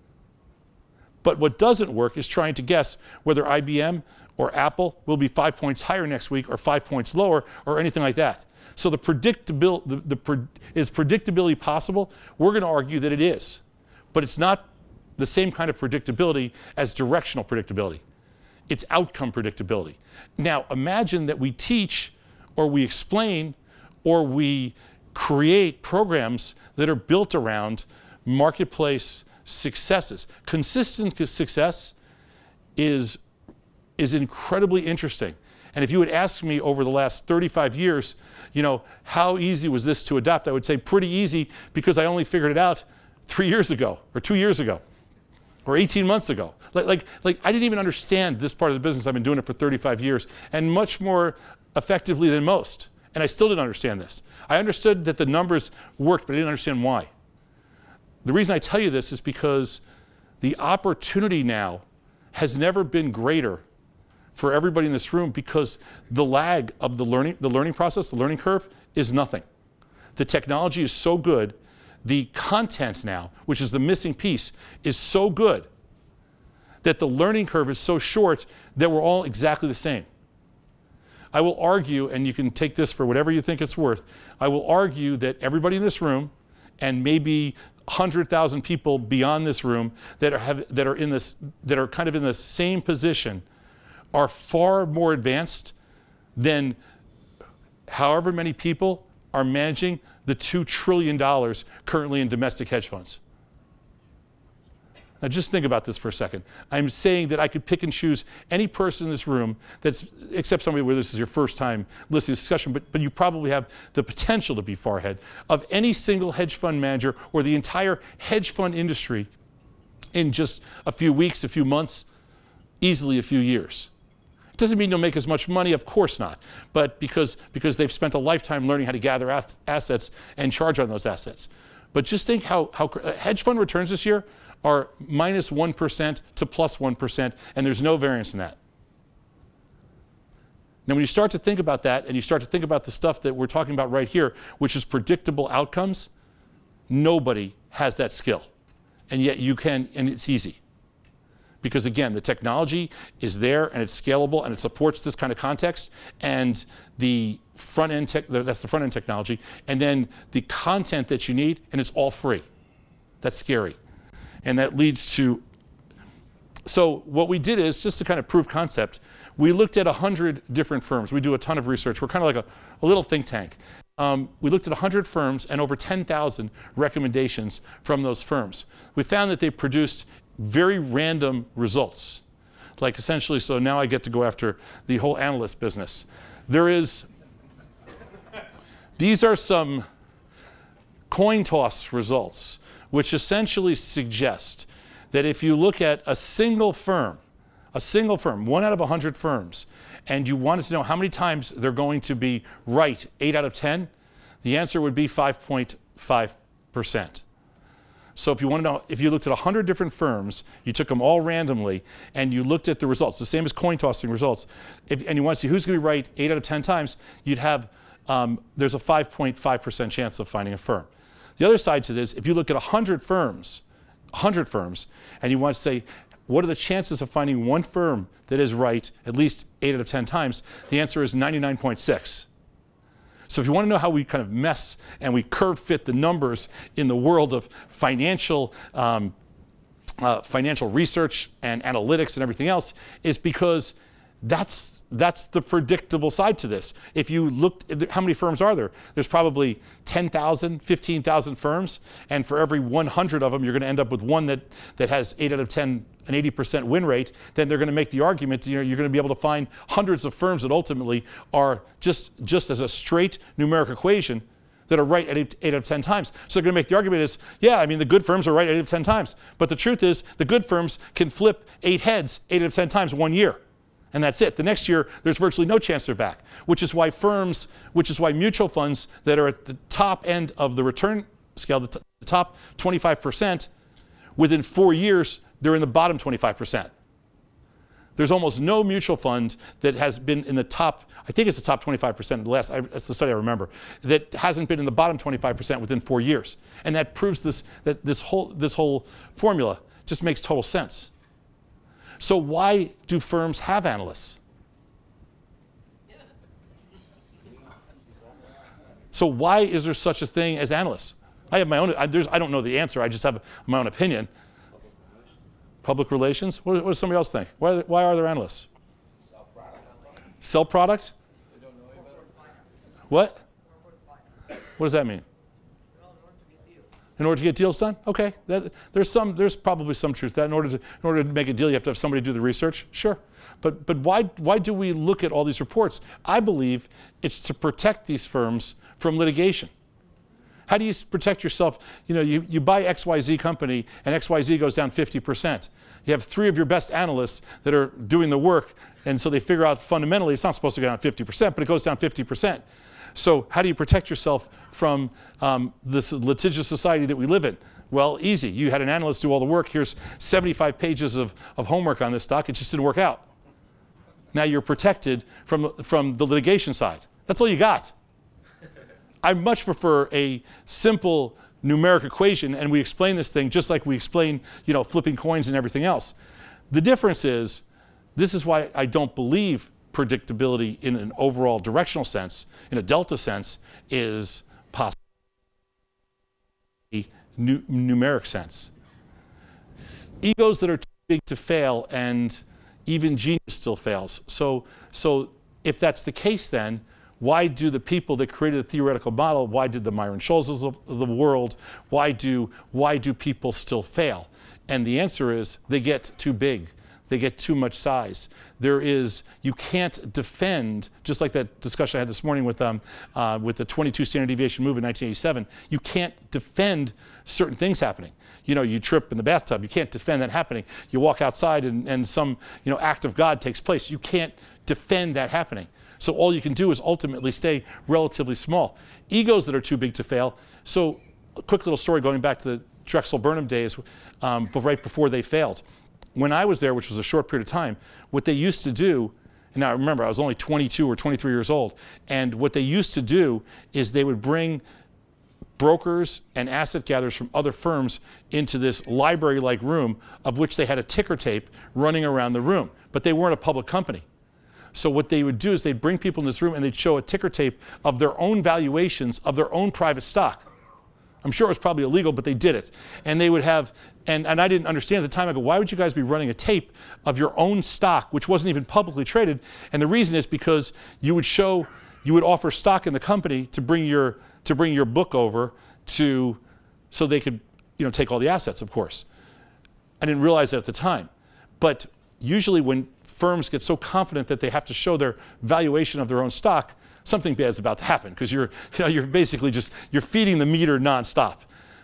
But what doesn't work is trying to guess whether I B M or Apple will be five points higher next week or five points lower or anything like that. So the predictability, the, the pre, is predictability possible? We're going to argue that it is. But it's not the same kind of predictability as directional predictability. It's outcome predictability. Now imagine that we teach or we explain or we create programs that are built around marketplace successes. Consistent success is, is incredibly interesting. And if you had asked me over the last thirty-five years, you know, how easy was this to adopt, I would say pretty easy, because I only figured it out three years ago, or two years ago, or eighteen months ago. Like, like, like I didn't even understand this part of the business. I've been doing it for thirty-five years, and much more effectively than most. And I still didn't understand this. I understood that the numbers worked, but I didn't understand why. The reason I tell you this is because the opportunity now has never been greater for everybody in this room because the lag of the learning, the learning process, the learning curve is nothing. The technology is so good. The content now, which is the missing piece, is so good that the learning curve is so short that we're all exactly the same. I will argue, and you can take this for whatever you think it's worth, I will argue that everybody in this room, and maybe one hundred thousand people beyond this room that are, have, that are in this, that are kind of in the same position, are far more advanced than however many people are managing the two trillion dollars currently in domestic hedge funds. Now just think about this for a second. I'm saying that I could pick and choose any person in this room, that's, except somebody where this is your first time listening to this discussion, but, but you probably have the potential to be far ahead, of any single hedge fund manager or the entire hedge fund industry in just a few weeks, a few months, easily a few years. It doesn't mean they'll make as much money, of course not, but because, because they've spent a lifetime learning how to gather assets and charge on those assets. But just think how, how hedge fund returns this year are minus one percent to plus one percent, and there's no variance in that. Now, when you start to think about that, and you start to think about the stuff that we're talking about right here, which is predictable outcomes, nobody has that skill. And yet you can, and it's easy. Because again, the technology is there, and it's scalable, and it supports this kind of context, and the front end tech, that's the front end technology, and then the content that you need, and it's all free. That's scary. And that leads to, so what we did is, just to kind of prove concept, we looked at one hundred different firms. We do a ton of research. We're kind of like a, a little think tank. Um, we looked at one hundred firms and over ten thousand recommendations from those firms. We found that they produced very random results. Like essentially, so now I get to go after the whole analyst business. There is, these are some coin toss results, which essentially suggest that if you look at a single firm, a single firm, one out of one hundred firms, and you wanted to know how many times they're going to be right, eight out of ten, the answer would be five point five percent. So if you want to know, if you looked at one hundred different firms, you took them all randomly, and you looked at the results, the same as coin tossing results, if, and you want to see who's going to be right eight out of ten times, you'd have, um, there's a five point five percent chance of finding a firm. The other side to this, if you look at one hundred firms, one hundred firms, and you want to say, what are the chances of finding one firm that is right at least eight out of ten times, the answer is ninety-nine point six. So if you want to know how we kind of mess and we curve fit the numbers in the world of financial, um, uh, financial research and analytics and everything else, is because that's, that's the predictable side to this. If you looked at how many firms are there, there's probably ten thousand, fifteen thousand firms, and for every one hundred of them, you're going to end up with one that, that has eight out of ten, an eighty percent win rate. Then they're going to make the argument, you know, you're going to be able to find hundreds of firms that ultimately are just, just as a straight numeric equation that are right at eight, eight out of ten times. So they're going to make the argument is, yeah, I mean, the good firms are right eight out of ten times. But the truth is, the good firms can flip eight heads eight out of ten times one year. And that's it. The next year, there's virtually no chance they're back, which is why firms, which is why mutual funds that are at the top end of the return scale, the, t the top twenty-five percent, within four years, they're in the bottom twenty-five percent. There's almost no mutual fund that has been in the top, I think it's the top twenty-five percent, the last, I, that's the study I remember, that hasn't been in the bottom twenty-five percent within four years. And that proves this, that this whole, this whole formula just makes total sense. So why do firms have analysts? So why is there such a thing as analysts? I have my own, I, there's, I don't know the answer, I just have my own opinion. Public relations? What, what does somebody else think? Why are there, why are there analysts? Sell product. Sell product? What? What does that mean? In order to get deals done? Okay, that, there's some, there's probably some truth to that. In order to, in order to make a deal, you have to have somebody do the research. Sure, but but why why do we look at all these reports? I believe it's to protect these firms from litigation. How do you protect yourself? You know, you, you buy X Y Z company and X Y Z goes down fifty percent. You have three of your best analysts that are doing the work, and so they figure out fundamentally it's not supposed to go down fifty percent, but it goes down fifty percent. So how do you protect yourself from um, this litigious society that we live in? Well, easy. You had an analyst do all the work. Here's seventy-five pages of, of homework on this stock. It just didn't work out. Now you're protected from, from the litigation side. That's all you got. I much prefer a simple numeric equation, and we explain this thing just like we explain, you know, flipping coins and everything else. The difference is, this is why I don't believe predictability in an overall directional sense, in a delta sense, is possible in a nu numeric sense. Egos that are too big to fail, and even genius still fails. So, so if that's the case, then why do the people that created the theoretical model, why did the Myron Scholzes of the world, why do, why do people still fail? And the answer is they get too big. They get too much size. There is, you can't defend, just like that discussion I had this morning with, um, uh, with the twenty-two standard deviation move in nineteen eighty-seven, you can't defend certain things happening. You know, you trip in the bathtub, you can't defend that happening. You walk outside and, and some, you know, act of God takes place. You can't defend that happening. So all you can do is ultimately stay relatively small. Egos that are too big to fail. So a quick little story going back to the Drexel Burnham days, um, but right before they failed. When I was there, which was a short period of time, what they used to do, and now remember I was only twenty-two or twenty-three years old, and what they used to do is they would bring brokers and asset gatherers from other firms into this library-like room, of which they had a ticker tape running around the room, but they weren't a public company. So what they would do is they'd bring people in this room and they'd show a ticker tape of their own valuations of their own private stock. I'm sure it was probably illegal, but they did it. And they would have, and, and I didn't understand at the time, I go, why would you guys be running a tape of your own stock, which wasn't even publicly traded? And the reason is because you would show, you would offer stock in the company to bring your, to bring your book over to, so they could, you know, take all the assets, of course. I didn't realize that at the time. But usually when firms get so confident that they have to show their valuation of their own stock, something bad is about to happen, because you're, you know, you're basically just, you're feeding the meter nonstop.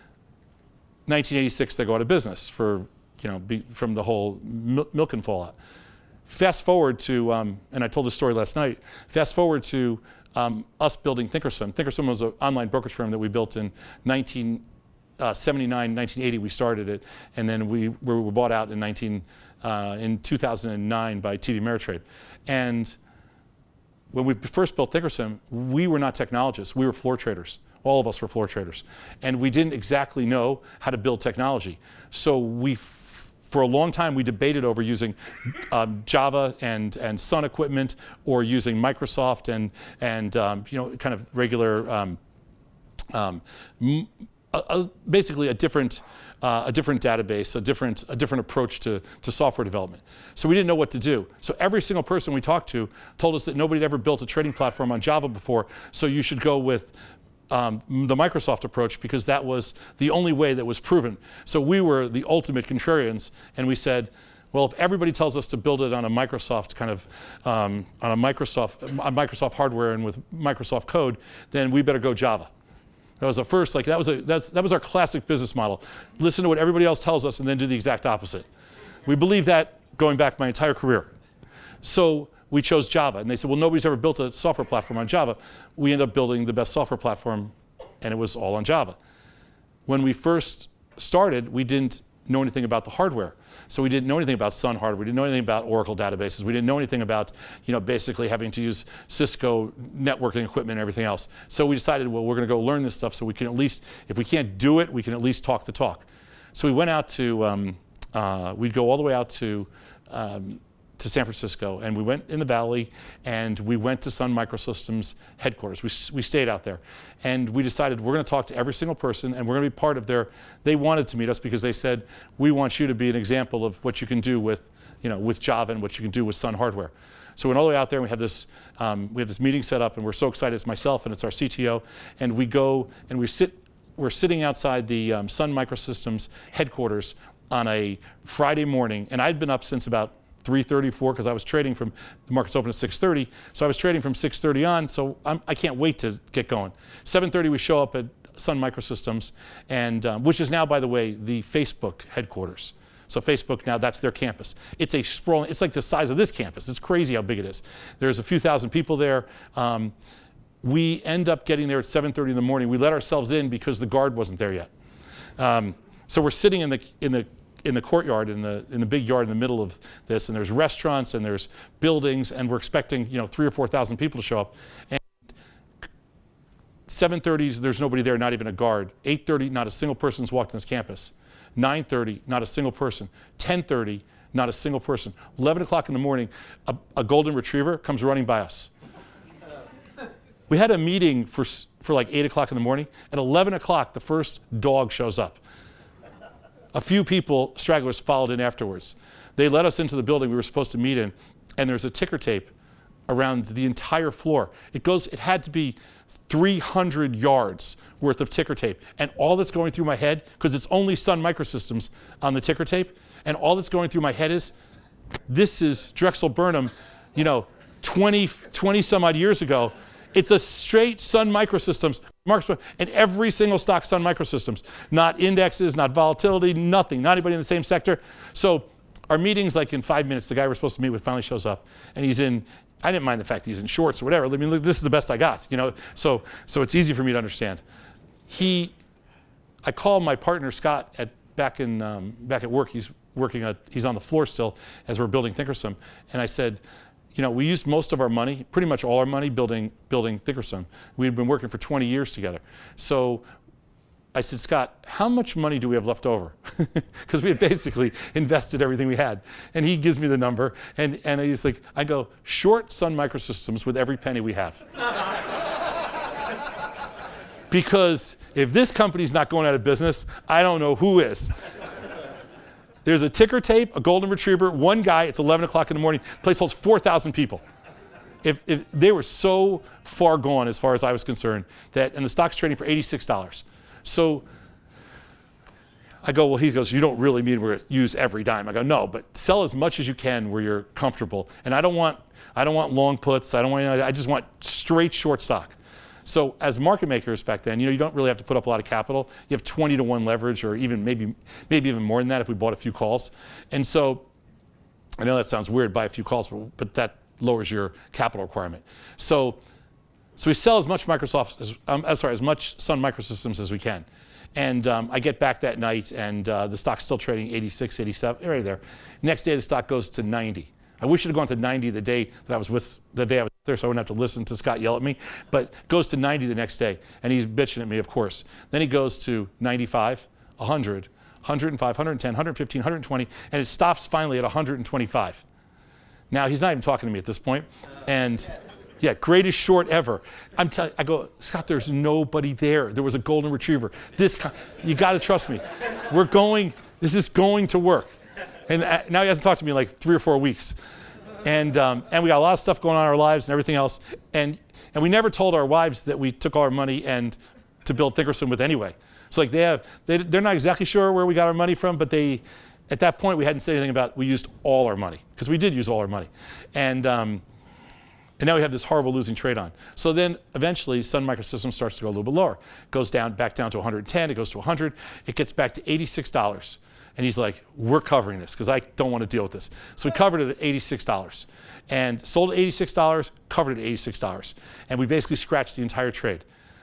nineteen eighty-six, they go out of business for, you know, be, from the whole milk and fallout. Fast forward to, um, and I told this story last night, fast forward to um, us building Thinkorswim. Thinkorswim was an online brokerage firm that we built in nineteen seventy-nine, nineteen eighty, we started it, and then we, we were bought out in, nineteen, uh, in two thousand nine by T D Ameritrade. And when we first built Thinkorswim, we were not technologists, we were floor traders. All of us were floor traders. And we didn't exactly know how to build technology. So we, f for a long time, we debated over using um, Java and, and Sun equipment, or using Microsoft and, and um, you know, kind of regular, um, um, m a, a, basically a different, Uh, a different database, a different, a different approach to, to software development. So we didn't know what to do. So every single person we talked to told us that nobody had ever built a trading platform on Java before, so you should go with um, the Microsoft approach, because that was the only way that was proven. So we were the ultimate contrarians, and we said, well, if everybody tells us to build it on a Microsoft kind of, um, on a Microsoft, on Microsoft hardware and with Microsoft code, then we better go Java. That was the first, like, that was, a, that's, that was our classic business model. Listen to what everybody else tells us and then do the exact opposite. We believe that going back my entire career. So we chose Java. And they said, well, nobody's ever built a software platform on Java. We ended up building the best software platform, and it was all on Java. When we first started, we didn't know anything about the hardware. So we didn't know anything about Sun hardware. We didn't know anything about Oracle databases. We didn't know anything about, you know, basically having to use Cisco networking equipment and everything else. So we decided, well, we're going to go learn this stuff so we can at least, if we can't do it, we can at least talk the talk. So we went out to, um, uh, we'd go all the way out to, um, to San Francisco, and we went in the valley, and we went to Sun Microsystems headquarters. We, we stayed out there, and we decided we're going to talk to every single person, and we're going to be part of their, they wanted to meet us because they said, we want you to be an example of what you can do with, you know, with Java and what you can do with Sun hardware. So we went all the way out there, and we have this, um, we have this meeting set up, and we're so excited. It's myself, and it's our C T O, and we go, and we sit, we're sitting outside the um, Sun Microsystems headquarters on a Friday morning, and I'd been up since about three thirty, four, because I was trading from, the market's open at six thirty, so I was trading from six thirty on, so I'm, I can't wait to get going. seven thirty we show up at Sun Microsystems, and, um, which is now, by the way, the Facebook headquarters. So Facebook now, that's their campus. It's a sprawling, it's like the size of this campus. It's crazy how big it is. There's a few thousand people there. Um, we end up getting there at seven thirty in the morning. We let ourselves in because the guard wasn't there yet. Um, so we're sitting in the, in the in the courtyard, in the in the big yard in the middle of this, and there's restaurants and there's buildings, and we're expecting, you know, three or four thousand people to show up. And seven thirty, there's nobody there, not even a guard. eight thirty, not a single person's walked on this campus. nine thirty, not a single person. ten thirty, not a single person. eleven o'clock in the morning, a, a golden retriever comes running by us. We had a meeting for, for like eight o'clock in the morning. At eleven o'clock, the first dog shows up. A few people, stragglers, followed in afterwards. They led us into the building we were supposed to meet in, and there's a ticker tape around the entire floor. It goes, it had to be three hundred yards worth of ticker tape. And all that's going through my head, because it's only Sun Microsystems on the ticker tape, and all that's going through my head is, this is Drexel Burnham, you know, twenty, twenty some odd years ago. It's a straight Sun Microsystems, and every single stock Sun Microsystems, not indexes, not volatility, nothing, not anybody in the same sector. So our meeting's like in five minutes, the guy we're supposed to meet with finally shows up, and he's in, I didn't mind the fact he's in shorts or whatever. I mean, look, this is the best I got, you know, so, so it's easy for me to understand. He, I called my partner Scott at, back, in, um, back at work. He's working, at, he's on the floor still as we're building Thinkorswim, and I said, you know, we used most of our money, pretty much all our money, building, building Thinkorswim. We had been working for twenty years together. So I said, Scott, how much money do we have left over? Because we had basically invested everything we had. And he gives me the number, and, and he's like, I go, short Sun Microsystems with every penny we have. Because if this company's not going out of business, I don't know who is. There's a ticker tape, a golden retriever, one guy, it's eleven o'clock in the morning, the place holds four thousand people. If, if they were so far gone as far as I was concerned, that, and the stock's trading for eighty-six dollars. So I go, well, he goes, you don't really mean we're going to use every dime. I go, no, but sell as much as you can where you're comfortable. And I don't want, I don't want long puts, I don't want, I just want straight short stock. So as market makers back then, you know, you don't really have to put up a lot of capital. You have twenty to one leverage, or even maybe, maybe even more than that if we bought a few calls. And so, I know that sounds weird, buy a few calls, but, but that lowers your capital requirement. So, so we sell as much Microsoft, as, um, I'm sorry, as much Sun Microsystems as we can. And um, I get back that night, and uh, the stock's still trading eighty-six, eighty-seven, right there. Next day, the stock goes to ninety. I wish it had gone to ninety the day that I was with, the day I was there, so I wouldn't have to listen to Scott yell at me. But goes to ninety the next day, and he's bitching at me, of course. Then he goes to ninety-five, one hundred, one oh five, one ten, one fifteen, one twenty, and it stops finally at one hundred twenty-five. Now, he's not even talking to me at this point, and yeah, greatest short ever. I'm telling, I go, Scott, there's nobody there. There was a golden retriever. This, you got to trust me. We're going, this is going to work. And now he hasn't talked to me in like three or four weeks. And, um, and we got a lot of stuff going on in our lives and everything else. And, and we never told our wives that we took all our money and to build Thinkorswim with anyway. So like they have, they, they're not exactly sure where we got our money from, but they, at that point we hadn't said anything about we used all our money, because we did use all our money. And, um, and now we have this horrible losing trade on. So then eventually Sun Microsystems starts to go a little bit lower. It goes down, back down to one hundred ten, it goes to one hundred, it gets back to eighty-six dollars. And he's like, we're covering this, because I don't want to deal with this. So we covered it at eighty-six dollars. And sold at eighty-six dollars, covered it at eighty-six dollars. And we basically scratched the entire trade.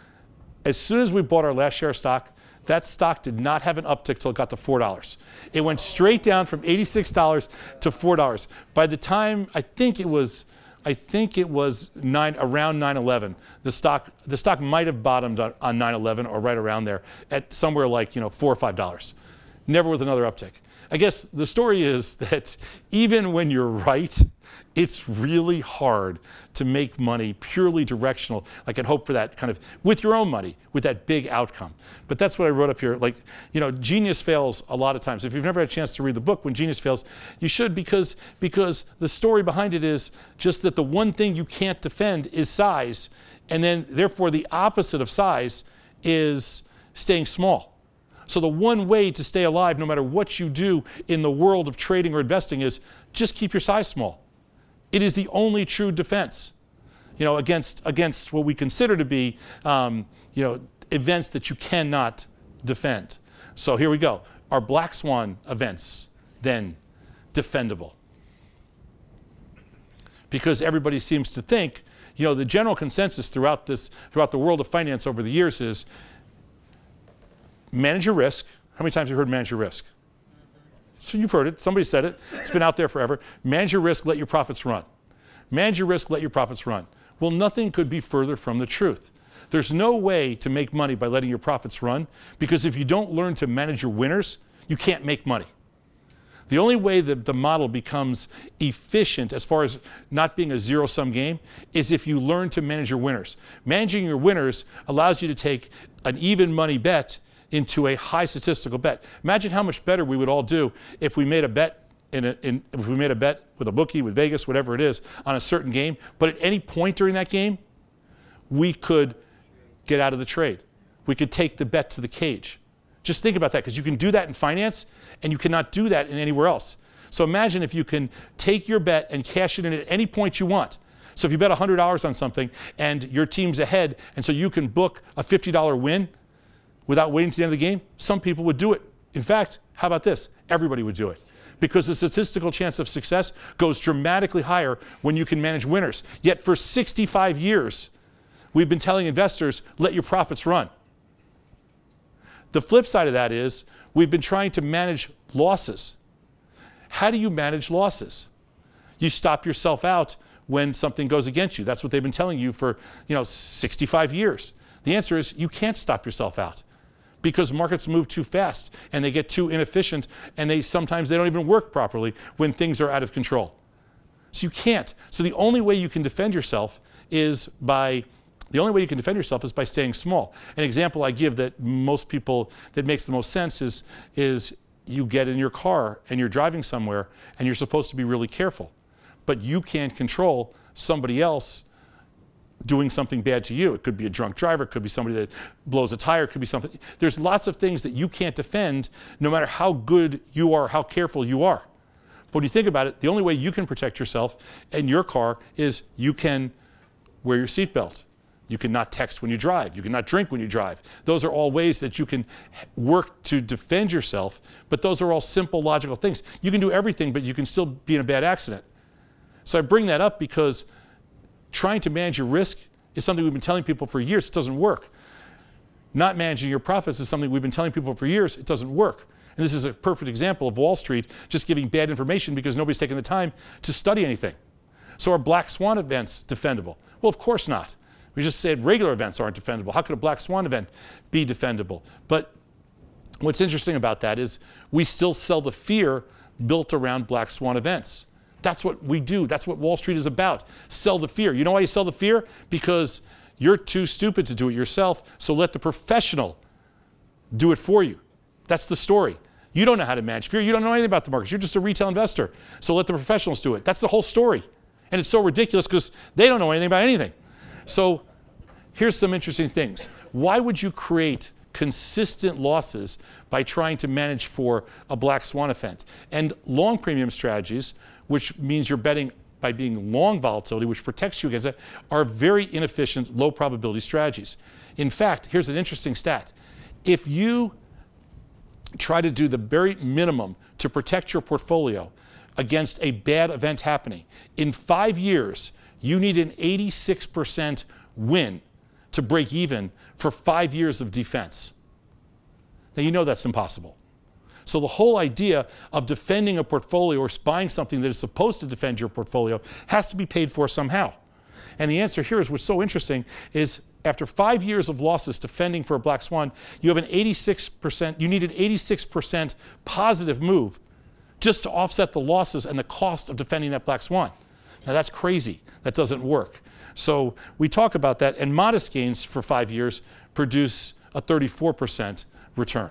As soon as we bought our last share of stock, that stock did not have an uptick till it got to four dollars. It went straight down from eighty-six dollars to four dollars. By the time, I think it was, I think it was nine, around nine eleven, the stock, the stock might have bottomed on, on nine eleven or right around there at somewhere like, you know, four or five dollars. Never with another uptick. I guess the story is that even when you're right, it's really hard to make money purely directional, like and hope for that kind of, with your own money, with that big outcome. But that's what I wrote up here. Like, you know, genius fails a lot of times. If you've never had a chance to read the book, When Genius Fails, you should, because, because the story behind it is just that the one thing you can't defend is size, and then therefore the opposite of size is staying small. So the one way to stay alive, no matter what you do in the world of trading or investing, is just keep your size small. It is the only true defense, you know, against, against what we consider to be, um, you know, events that you cannot defend. So here we go. Are black swan events then defendable? Because everybody seems to think, you know, the general consensus throughout this, throughout the world of finance over the years is, manage your risk. How many times have you heard manage your risk? So you've heard it. Somebody said it. It's been out there forever. Manage your risk, let your profits run. Manage your risk, let your profits run. Well, nothing could be further from the truth. There's no way to make money by letting your profits run, because if you don't learn to manage your winners, you can't make money. The only way that the model becomes efficient as far as not being a zero-sum game is if you learn to manage your winners. Managing your winners allows you to take an even money bet into a high statistical bet. Imagine how much better we would all do if we made a bet in a, in, if we made a bet with a bookie, with Vegas, whatever it is, on a certain game, but at any point during that game, we could get out of the trade. We could take the bet to the cage. Just think about that, because you can do that in finance, and you cannot do that in anywhere else. So imagine if you can take your bet and cash it in at any point you want. So if you bet one hundred dollars on something, and your team's ahead, and so you can book a fifty dollar win without waiting to the end of the game, some people would do it. In fact, how about this? Everybody would do it. Because the statistical chance of success goes dramatically higher when you can manage winners. Yet for sixty-five years, we've been telling investors, let your profits run. The flip side of that is we've been trying to manage losses. How do you manage losses? You stop yourself out when something goes against you. That's what they've been telling you for, you know, sixty-five years. The answer is you can't stop yourself out, because markets move too fast and they get too inefficient, and they sometimes they don't even work properly when things are out of control. So you can't. So the only way you can defend yourself is by The only way you can defend yourself is by staying small. An example I give that most people, that makes the most sense is, is you get in your car and you're driving somewhere and you're supposed to be really careful. But you can't control somebody else doing something bad to you. It could be a drunk driver, it could be somebody that blows a tire, it could be something. There's lots of things that you can't defend no matter how good you are, how careful you are. But when you think about it, the only way you can protect yourself in your car is you can wear your seatbelt. You cannot text when you drive. You cannot drink when you drive. Those are all ways that you can work to defend yourself, but those are all simple, logical things. You can do everything, but you can still be in a bad accident. So I bring that up because trying to manage your risk is something we've been telling people for years. It doesn't work. Not managing your profits is something we've been telling people for years. It doesn't work. And this is a perfect example of Wall Street just giving bad information because nobody's taken the time to study anything. So are black swan events defendable? Well, of course not. We just said regular events aren't defendable. How could a black swan event be defendable? But what's interesting about that is we still sell the fear built around black swan events. That's what we do. That's what Wall Street is about. Sell the fear. You know why you sell the fear? Because you're too stupid to do it yourself, so let the professional do it for you. That's the story. You don't know how to manage fear. You don't know anything about the markets. You're just a retail investor, so let the professionals do it. That's the whole story. And it's so ridiculous because they don't know anything about anything. So here's some interesting things. Why would you create consistent losses by trying to manage for a black swan event? And long premium strategies, which means you're betting by being long volatility, which protects you against that, are very inefficient, low probability strategies. In fact, here's an interesting stat. If you try to do the very minimum to protect your portfolio against a bad event happening, in five years, you need an eighty-six percent win to break even for five years of defense. Now, you know that's impossible. So the whole idea of defending a portfolio or buying something that is supposed to defend your portfolio has to be paid for somehow. And the answer here is, what's so interesting is after five years of losses defending for a black swan, you have an eighty-six percent, you need an eighty-six percent positive move just to offset the losses and the cost of defending that black swan. Now that's crazy. That doesn't work. So we talk about that, and modest gains for five years produce a thirty-four percent return.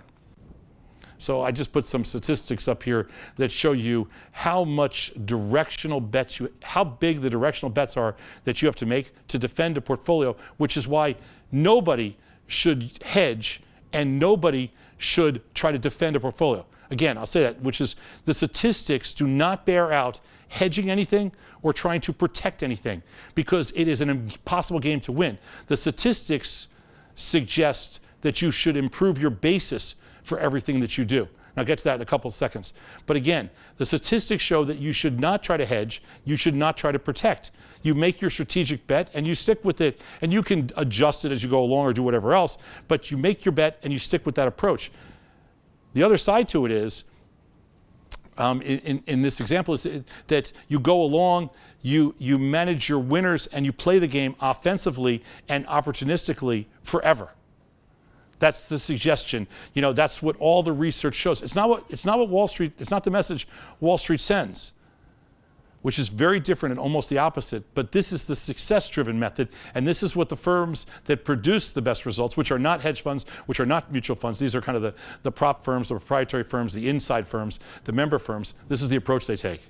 So I just put some statistics up here that show you how much directional bets you, how big the directional bets are that you have to make to defend a portfolio, which is why nobody should hedge and nobody should try to defend a portfolio. Again, I'll say that, which is the statistics do not bear out hedging anything or trying to protect anything because it is an impossible game to win. The statistics suggest that you should improve your basis for everything that you do. And I'll get to that in a couple of seconds. But again, the statistics show that you should not try to hedge, you should not try to protect. You make your strategic bet and you stick with it, and you can adjust it as you go along or do whatever else, but you make your bet and you stick with that approach. The other side to it is, um, in, in this example is that you go along, you, you manage your winners, and you play the game offensively and opportunistically forever. That's the suggestion. You know, that's what all the research shows. It's not what, it's not what Wall Street, it's not the message Wall Street sends, which is very different and almost the opposite. But this is the success-driven method, and this is what the firms that produce the best results, which are not hedge funds, which are not mutual funds, these are kind of the, the prop firms, the proprietary firms, the inside firms, the member firms, this is the approach they take.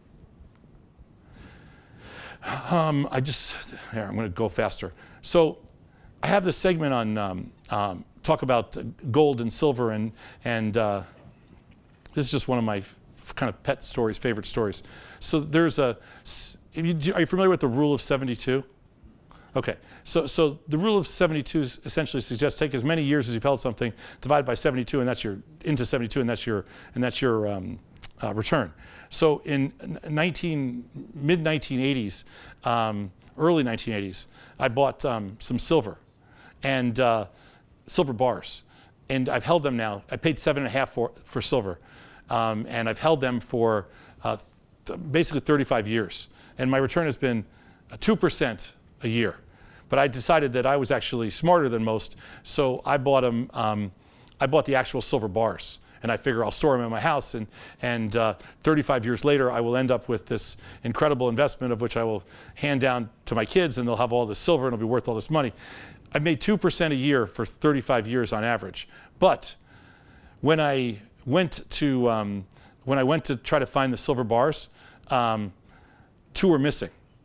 Um, I just, here, I'm gonna go faster. So I have this segment on, um, um, talk about gold and silver, and, and uh, this is just one of my kind of pet stories, favorite stories. So there's a, are you familiar with the rule of seventy-two? Okay, so, so the rule of seventy-two essentially suggests take as many years as you've held something, divide by seventy-two, and that's your, into seventy-two, and that's your, and that's your um, uh, return. So in nineteen, mid nineteen eighties, um, early nineteen eighties, I bought um, some silver, and uh, silver bars, and I've held them now. I paid seven and a half for, for silver. Um, and I've held them for uh, th basically thirty-five years. And my return has been uh, two percent a year. But I decided that I was actually smarter than most, so I bought them, um, I bought the actual silver bars. And I figure I'll store them in my house, and, and uh, thirty-five years later, I will end up with this incredible investment of which I will hand down to my kids, and they'll have all this silver, and it'll be worth all this money. I've made two percent a year for thirty-five years on average. But when I went to um, when I went to try to find the silver bars, um, two were missing.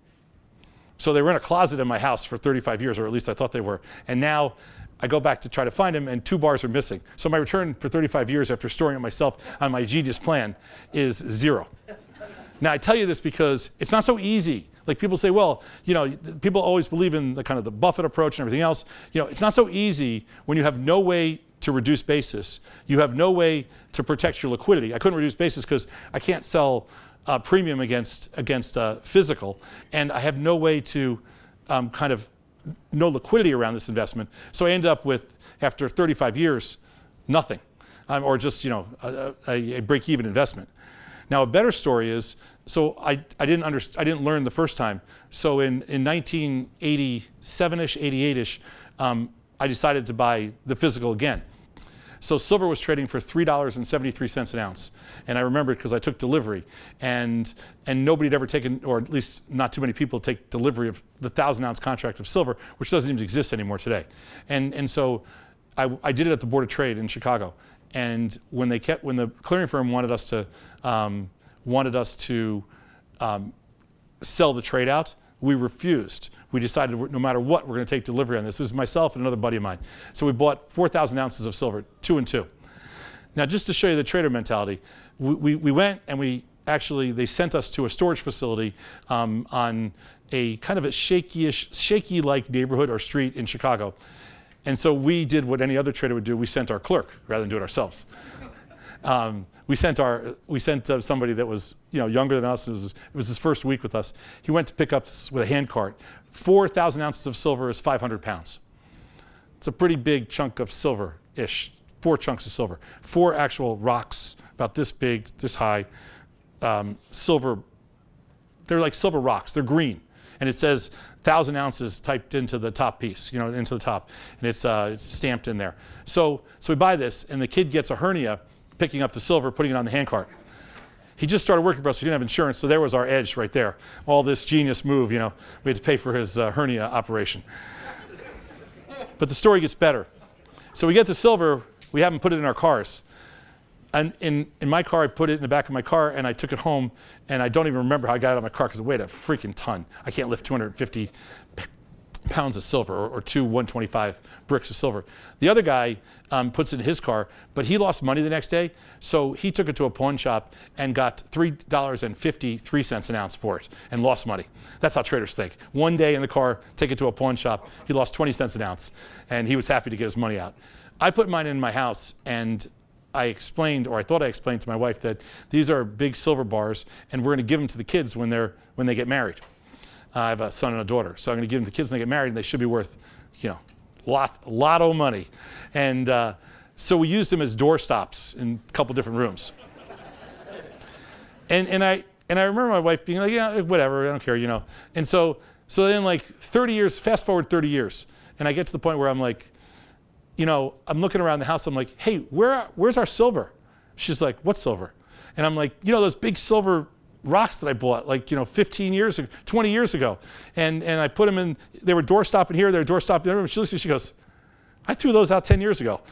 So they were in a closet in my house for thirty-five years, or at least I thought they were. And now I go back to try to find them, and two bars are missing. So my return for thirty-five years after storing it myself on my genius plan is zero. Now I tell you this because it's not so easy. Like people say, well, you know, people always believe in the kind of the Buffett approach and everything else. You know, it's not so easy when you have no way to reduce basis. You have no way to protect your liquidity. I couldn't reduce basis because I can't sell uh, premium against, against uh, physical, and I have no way to um, kind of, no liquidity around this investment. So I end up with, after thirty-five years, nothing, um, or just, you know, a, a, a break-even investment. Now a better story is, so I, I didn't under, I didn't learn the first time. So in, in nineteen eighty-seven-ish, eighty-eight-ish, um, I decided to buy the physical again. So silver was trading for three dollars and seventy-three cents an ounce. And I remember it because I took delivery. And, and nobody had ever taken, or at least not too many people take delivery of the thousand ounce contract of silver, which doesn't even exist anymore today. And, and so I, I did it at the Board of Trade in Chicago. And when they kept, when the clearing firm wanted us to, um, wanted us to um, sell the trade out, we refused. We decided no matter what, we're going to take delivery on this. It was myself and another buddy of mine. So we bought four thousand ounces of silver, two and two. Now, just to show you the trader mentality, we, we, we went and we actually, they sent us to a storage facility um, on a kind of a shaky-ish, shaky-like neighborhood or street in Chicago. And so we did what any other trader would do. We sent our clerk rather than do it ourselves. Um, we sent our, we sent uh, somebody that was, you know, younger than us. It was, it was his first week with us. He went to pick up with a hand cart. four thousand ounces of silver is five hundred pounds. It's a pretty big chunk of silver-ish. Four chunks of silver. Four actual rocks, about this big, this high, um, silver. They're like silver rocks. They're green. And it says thousand ounces typed into the top piece, you know, into the top. And it's, uh, it's stamped in there. So, so we buy this, and the kid gets a hernia picking up the silver, putting it on the handcart. He just started working for us. We didn't have insurance, so there was our edge right there. All this genius move, you know. We had to pay for his uh, hernia operation. But the story gets better. So we get the silver. We haven't put it in our cars. And in, in my car, I put it in the back of my car, and I took it home, and I don't even remember how I got it out of my car because it weighed a freaking ton. I can't lift two hundred fifty pounds of silver, or, or two one twenty-five bricks of silver. The other guy um, puts it in his car, but he lost money the next day, so he took it to a pawn shop and got three dollars and fifty-three cents an ounce for it and lost money. That's how traders think. One day in the car, take it to a pawn shop, he lost twenty cents an ounce, and he was happy to get his money out. I put mine in my house, and I explained, or I thought I explained to my wife, that these are big silver bars, and we're going to give them to the kids when, they're, when they get married. Uh, I have a son and a daughter, so I'm going to give them to the kids when they get married, and they should be worth, you know, lot, lot of money. And uh, so we used them as door stops in a couple different rooms. And, and, I, and I remember my wife being like, yeah, whatever, I don't care, you know. And so, so then like thirty years, fast forward thirty years, and I get to the point where I'm like, you know, I'm looking around the house, I'm like, hey, where, where's our silver? She's like, what silver? And I'm like, you know, those big silver rocks that I bought like, you know, fifteen years ago, twenty years ago. And, and I put them in, they were door stopping here, they were door stopping there. And she looks at me, she goes, I threw those out ten years ago.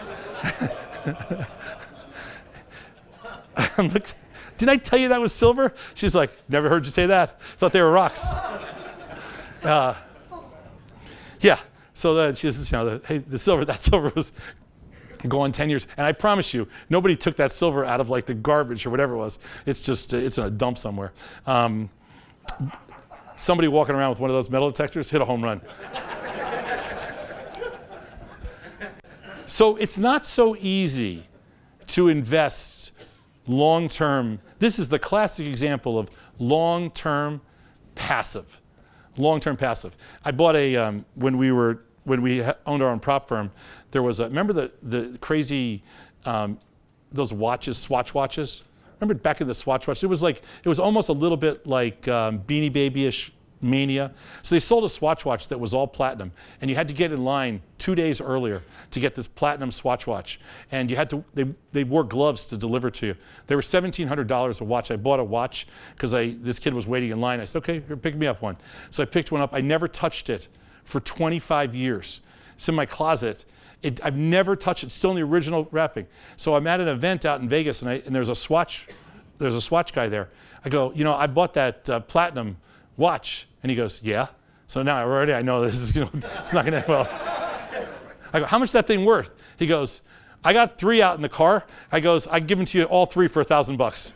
I'm like, did I tell you that was silver? She's like, never heard you say that. Thought they were rocks. Uh, yeah. So then she says, you know, the, hey, the silver, that silver was gone ten years. And I promise you, nobody took that silver out of like the garbage or whatever it was. It's just, uh, it's in a dump somewhere. Um, somebody walking around with one of those metal detectors hit a home run. So it's not so easy to invest long-term. This is the classic example of long-term passive. Long-term passive. I bought a, um, when we were, when we owned our own prop firm, there was a, remember the, the crazy, um, those watches, Swatch watches? Remember back in the Swatch watch? It was like, it was almost a little bit like um, Beanie Baby-ish mania. So they sold a Swatch watch that was all platinum, and you had to get in line two days earlier to get this platinum Swatch watch. And you had to, they, they wore gloves to deliver to you. They were seventeen hundred dollars a watch. I bought a watch because I, this kid was waiting in line. I said, okay, here, pick me up one. So I picked one up. I never touched it for twenty-five years. It's in my closet. It, I've never touched it. It's still in the original wrapping. So I'm at an event out in Vegas, and, I, and there's a Swatch, there's a Swatch guy there. I go, you know, I bought that uh, platinum watch. And he goes, yeah. So now already I know this is gonna, it's not gonna end well. I go, how much is that thing worth? He goes, I got three out in the car. I goes, I give them to you all three for a thousand bucks.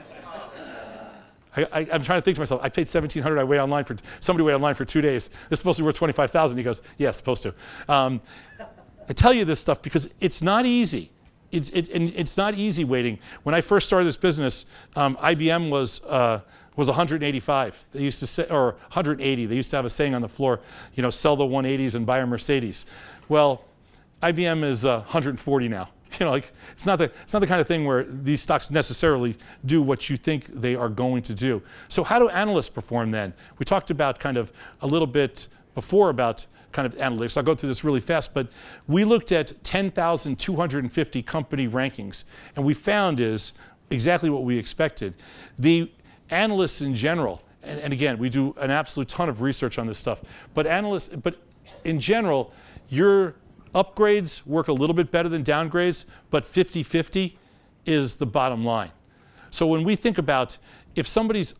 I, I, I'm trying to think to myself, I paid seventeen hundred dollars, I waited online for, somebody waited online for two days. This is supposed to be worth twenty-five thousand dollars. He goes, yeah, it's supposed to. Um, I tell you this stuff because it's not easy. It's, it, and it's not easy waiting. When I first started this business, um, I B M was, uh, was one hundred eighty-five. They used to say, or one hundred eighty. They used to have a saying on the floor, you know, sell the one eighties and buy a Mercedes. Well, I B M is uh, one hundred forty now. You know, like it's not the it's not the kind of thing where these stocks necessarily do what you think they are going to do. So how do analysts perform then? We talked about kind of a little bit before about kind of analytics. I'll go through this really fast, but we looked at ten thousand two hundred fifty company rankings, and we found is exactly what we expected. The analysts in general, and, and again, we do an absolute ton of research on this stuff, but analysts, but in general, your upgrades work a little bit better than downgrades, but fifty fifty is the bottom line. So when we think about if somebody's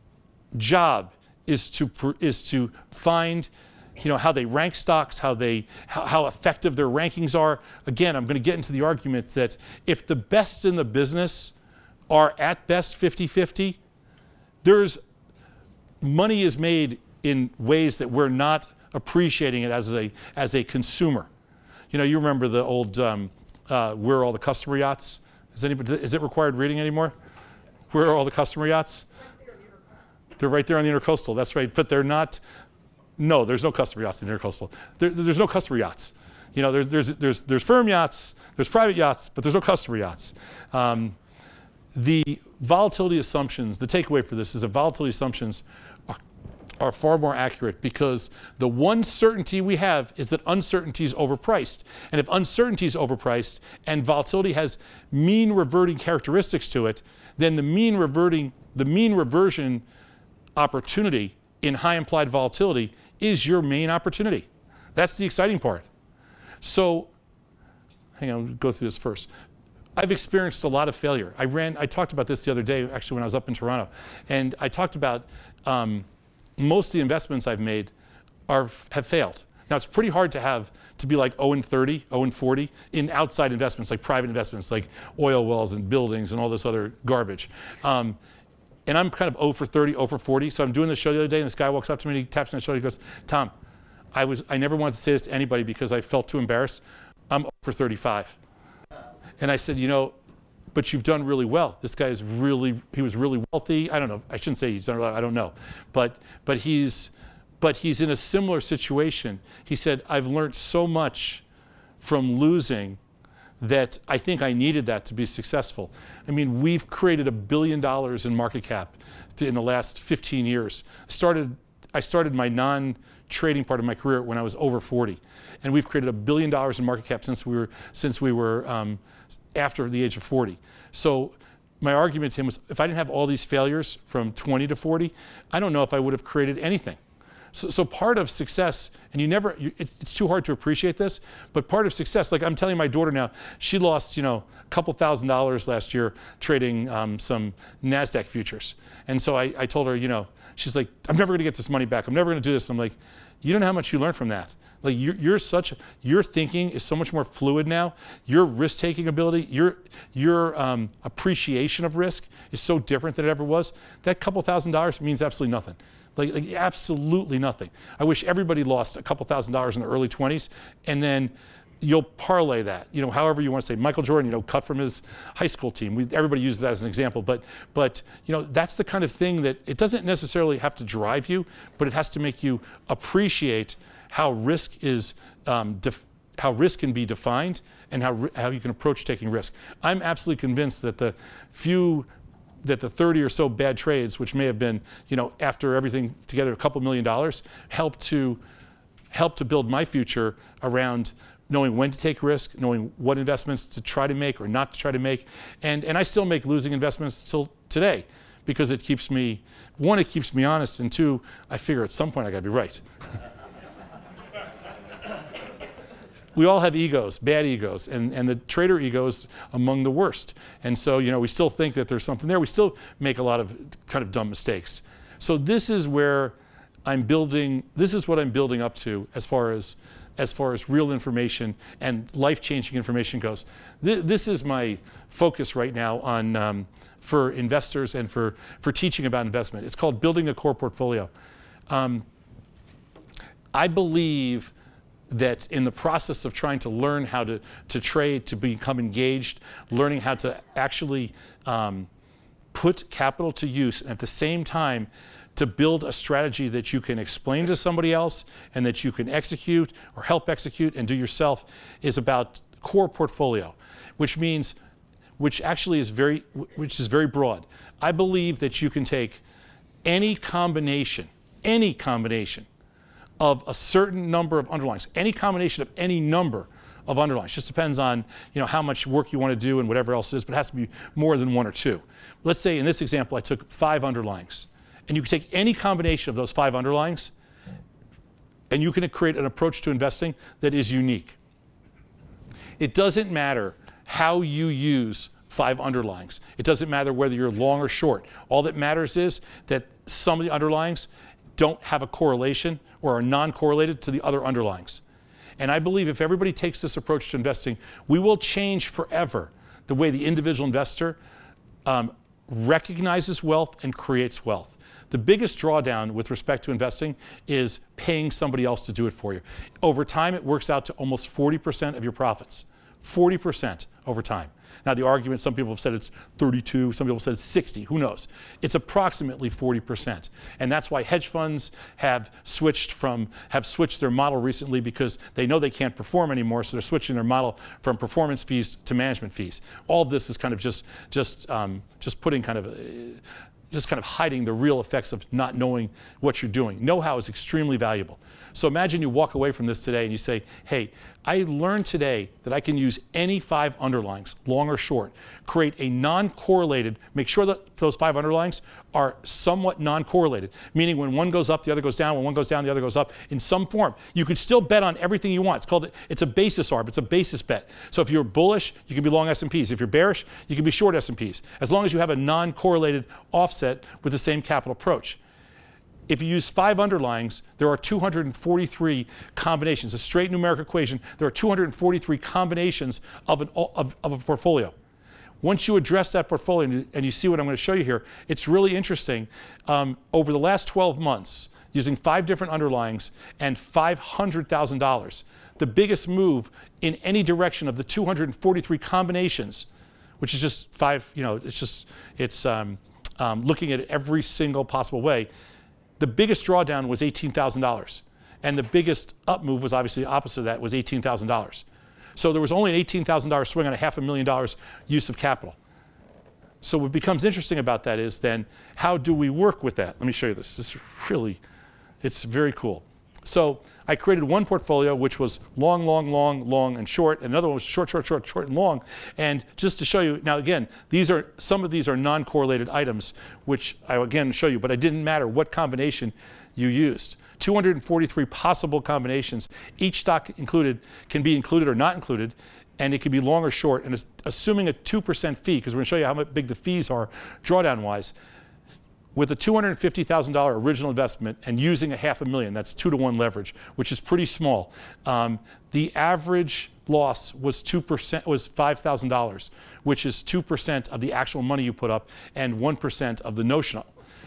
job is to, is to find, you know, how they rank stocks, how they, how, how effective their rankings are, again, I'm going to get into the argument that if the best in the business are at best fifty fifty, there's money is made in ways that we're not appreciating it as a as a consumer. You know, you remember the old um, uh, "Where Are All the Customer Yachts"? Is anybody is it required reading anymore? Where are all the customer yachts? They're right there on the intercoastal. That's right, but they're not. No, there's no customer yachts in the intercoastal. There, there's no customer yachts. You know, there, there's there's there's firm yachts, there's private yachts, but there's no customer yachts. Um, The volatility assumptions, the takeaway for this is that volatility assumptions are, are far more accurate because the one certainty we have is that uncertainty is overpriced. And if uncertainty is overpriced and volatility has mean reverting characteristics to it, then the mean reverting, the mean reversion opportunity in high implied volatility is your main opportunity. That's the exciting part. So, hang on, we'll go through this first. I've experienced a lot of failure. I ran, I talked about this the other day, actually, when I was up in Toronto. And I talked about um, most of the investments I've made are, have failed. Now, it's pretty hard to have, to be like oh and thirty, oh and forty in outside investments, like private investments, like oil wells and buildings and all this other garbage. Um, and I'm kind of oh for thirty, oh for forty. So I'm doing the show the other day, and this guy walks up to me, and he taps me on the shoulder, he goes, Tom, I, was, I never wanted to say this to anybody because I felt too embarrassed. I'm oh for thirty-five. And I said, you know, but you've done really well. This guy is really, he was really wealthy. I don't know, I shouldn't say he's done really well, I don't know. But, but, he's, but he's in a similar situation. He said, I've learned so much from losing that I think I needed that to be successful. I mean, we've created a billion dollars in market cap in the last fifteen years. I started, I started my non-trading part of my career when I was over forty, and we've created a billion dollars in market cap since we were since we were um, after the age of forty. So my argument to him was, if I didn't have all these failures from twenty to forty, I don't know if I would have created anything. So, so part of success, and you never, you, it, it's too hard to appreciate this, but part of success, like I'm telling my daughter now, she lost, you know, a couple thousand dollars last year trading um, some NASDAQ futures. And so I, I told her, you know, she's like, I'm never gonna get this money back. I'm never gonna do this. I'm like, you don't know how much you learn from that. Like you're, you're such, your thinking is so much more fluid now. Your risk-taking ability, your, your um, appreciation of risk is so different than it ever was. That couple thousand dollars means absolutely nothing. Like, like absolutely nothing. I wish everybody lost a couple thousand dollars in the early twenties, and then you'll parlay that, you know, however you want to say. Michael Jordan, you know, cut from his high school team. We, everybody uses that as an example, but, but, you know, that's the kind of thing that it doesn't necessarily have to drive you, but it has to make you appreciate how risk is, um, def how risk can be defined and how, how you can approach taking risk. I'm absolutely convinced that the few that the thirty or so bad trades, which may have been, you know, after everything together, a couple million dollars, helped to help to build my future around knowing when to take risk, knowing what investments to try to make or not to try to make. And, and I still make losing investments till today because it keeps me, one, it keeps me honest, and two, I figure at some point I gotta be right. We all have egos, bad egos, and, and the trader ego is among the worst. And so, you know, we still think that there's something there. We still make a lot of kind of dumb mistakes. So this is where I'm building, this is what I'm building up to as far as, as far as real information and life-changing information goes. Th this is my focus right now on, um, for investors and for, for teaching about investment. It's called Building a Core Portfolio. Um, I believe that in the process of trying to learn how to, to trade, to become engaged, learning how to actually um, put capital to use, and at the same time to build a strategy that you can explain to somebody else and that you can execute or help execute and do yourself, is about core portfolio, which means, which actually is very, which is very broad. I believe that you can take any combination, any combination of a certain number of underlyings, any combination of any number of underlyings. Just depends on, you know, how much work you want to do and whatever else it is, but it has to be more than one or two. Let's say in this example I took five underlyings, and you can take any combination of those five underlyings and you can create an approach to investing that is unique. It doesn't matter how you use five underlyings. It doesn't matter whether you're long or short. All that matters is that some of the underlyings don't have a correlation or are non-correlated to the other underlyings. And I believe if everybody takes this approach to investing, we will change forever the way the individual investor um, recognizes wealth and creates wealth. The biggest drawdown with respect to investing is paying somebody else to do it for you. Over time, it works out to almost forty percent of your profits. forty percent over time. Now the argument, some people have said it's thirty-two, some people have said it's sixty, who knows? It's approximately forty percent. And that's why hedge funds have switched from, have switched their model recently, because they know they can't perform anymore, so they're switching their model from performance fees to management fees. All of this is kind of just, just, um, just putting kind of, uh, just kind of hiding the real effects of not knowing what you're doing. Know-how is extremely valuable. So imagine you walk away from this today and you say, hey, I learned today that I can use any five underlyings, long or short, create a non-correlated, make sure that those five underlyings are somewhat non-correlated, meaning when one goes up, the other goes down, when one goes down, the other goes up, in some form. You can still bet on everything you want. It's called, it's a basis arb, it's a basis bet. So if you're bullish, you can be long S and Ps. If you're bearish, you can be short S and Ps, as long as you have a non-correlated offset with the same capital approach. If you use five underlyings, there are two hundred forty-three combinations. A straight numeric equation, there are two hundred forty-three combinations of, an, of, of a portfolio. Once you address that portfolio, and you see what I'm going to show you here, it's really interesting. Um, over the last twelve months, using five different underlyings and five hundred thousand dollars, the biggest move in any direction of the two hundred forty-three combinations, which is just five, you know, it's just, it's um, um, looking at it every single possible way. The biggest drawdown was eighteen thousand dollars. And the biggest up move was obviously the opposite of that, was eighteen thousand dollars. So there was only an eighteen thousand dollar swing on a half a million dollars use of capital. So what becomes interesting about that is then, how do we work with that? Let me show you this. This is really, it's very cool. So I created one portfolio which was long, long, long, long, and short, and another one was short, short, short, short, and long. And just to show you, now again, these are, some of these are non-correlated items, which I again show you, but it didn't matter what combination you used. two hundred forty-three possible combinations. Each stock included can be included or not included, and it can be long or short. And assuming a two percent fee, because we're going to show you how big the fees are drawdown-wise, with a two hundred fifty thousand dollar original investment and using a half a million, that's two to one leverage, which is pretty small. Um, the average loss was two percent, was five thousand dollars, which is two percent of the actual money you put up and one percent of the notional.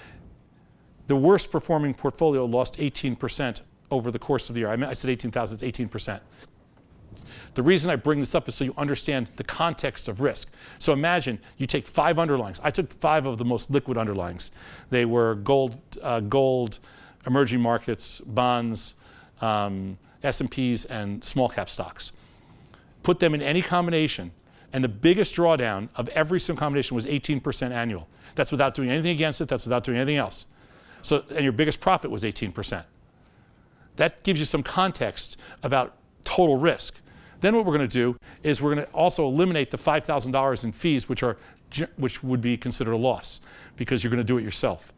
The worst performing portfolio lost eighteen percent over the course of the year. I mean, I said eighteen thousand, it's eighteen percent. The reason I bring this up is so you understand the context of risk. So imagine you take five underlyings. I took five of the most liquid underlyings. They were gold, uh, gold, emerging markets, bonds, um, S and Ps, and small cap stocks. Put them in any combination, and the biggest drawdown of every single combination was eighteen percent annual. That's without doing anything against it. That's without doing anything else. So, and your biggest profit was eighteen percent. That gives you some context about total risk. Then what we're going to do is we're going to also eliminate the five thousand dollars in fees, which are which would be considered a loss because you're going to do it yourself.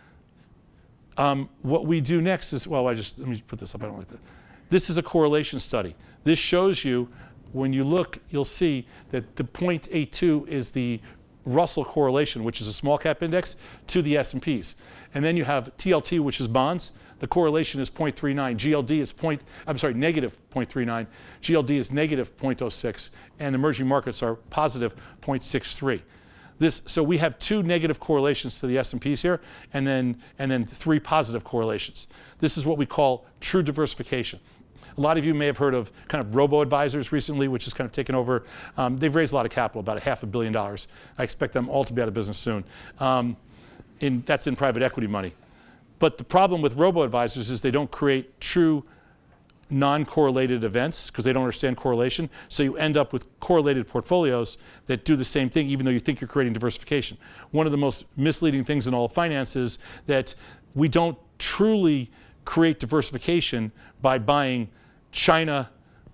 Um, what we do next is, well, I just, let me put this up. I don't like that. This is a correlation study. This shows you, when you look, you'll see that the zero point eight two is the Russell correlation, which is a small cap index, to the S and Ps. And then you have T L T, which is bonds. The correlation is zero point three nine. G L D is point, I'm sorry, negative zero point three nine. G L D is negative zero point zero six. And emerging markets are positive zero point six three. This, so we have two negative correlations to the S and Ps here, and then, and then three positive correlations. This is what we call true diversification. A lot of you may have heard of kind of robo-advisors recently, which has kind of taken over. Um, they've raised a lot of capital, about a half a billion dollars. I expect them all to be out of business soon. Um, in, that's in private equity money. But the problem with robo-advisors is they don't create true non-correlated events because they don't understand correlation. So you end up with correlated portfolios that do the same thing even though you think you're creating diversification. One of the most misleading things in all of finance is that we don't truly create diversification by buying China,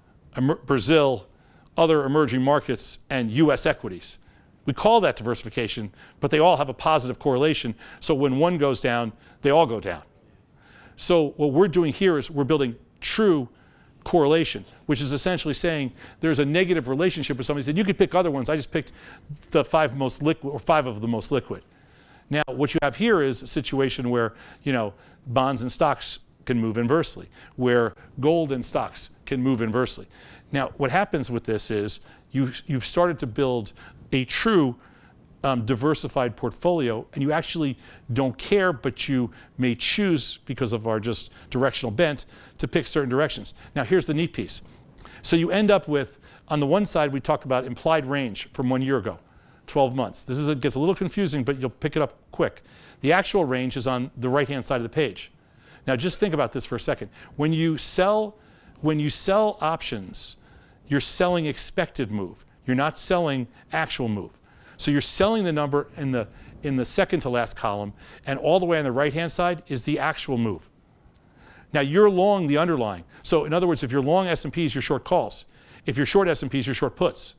Brazil, other emerging markets, and U S equities. We call that diversification, but they all have a positive correlation. So when one goes down, they all go down. So what we're doing here is we're building true correlation, which is essentially saying there's a negative relationship with somebody. Said you could pick other ones. I just picked the five most liquid, or five of the most liquid. Now, what you have here is a situation where, you know, bonds and stocks can move inversely, where gold and stocks can move inversely. Now, what happens with this is you, you've started to build a true um, diversified portfolio, and you actually don't care, but you may choose, because of our just directional bent, to pick certain directions. Now, here's the neat piece. So you end up with, on the one side, we talk about implied range from one year ago, twelve months. This is a, gets a little confusing, but you'll pick it up quick. The actual range is on the right-hand side of the page. Now, just think about this for a second. When you sell, when you sell options, you're selling expected move. You're not selling actual move. So you're selling the number in the, in the second to last column, and all the way on the right-hand side is the actual move. Now, you're long the underlying. So in other words, if you're long S and Ps, you're short calls. If you're short S and Ps, you're short puts.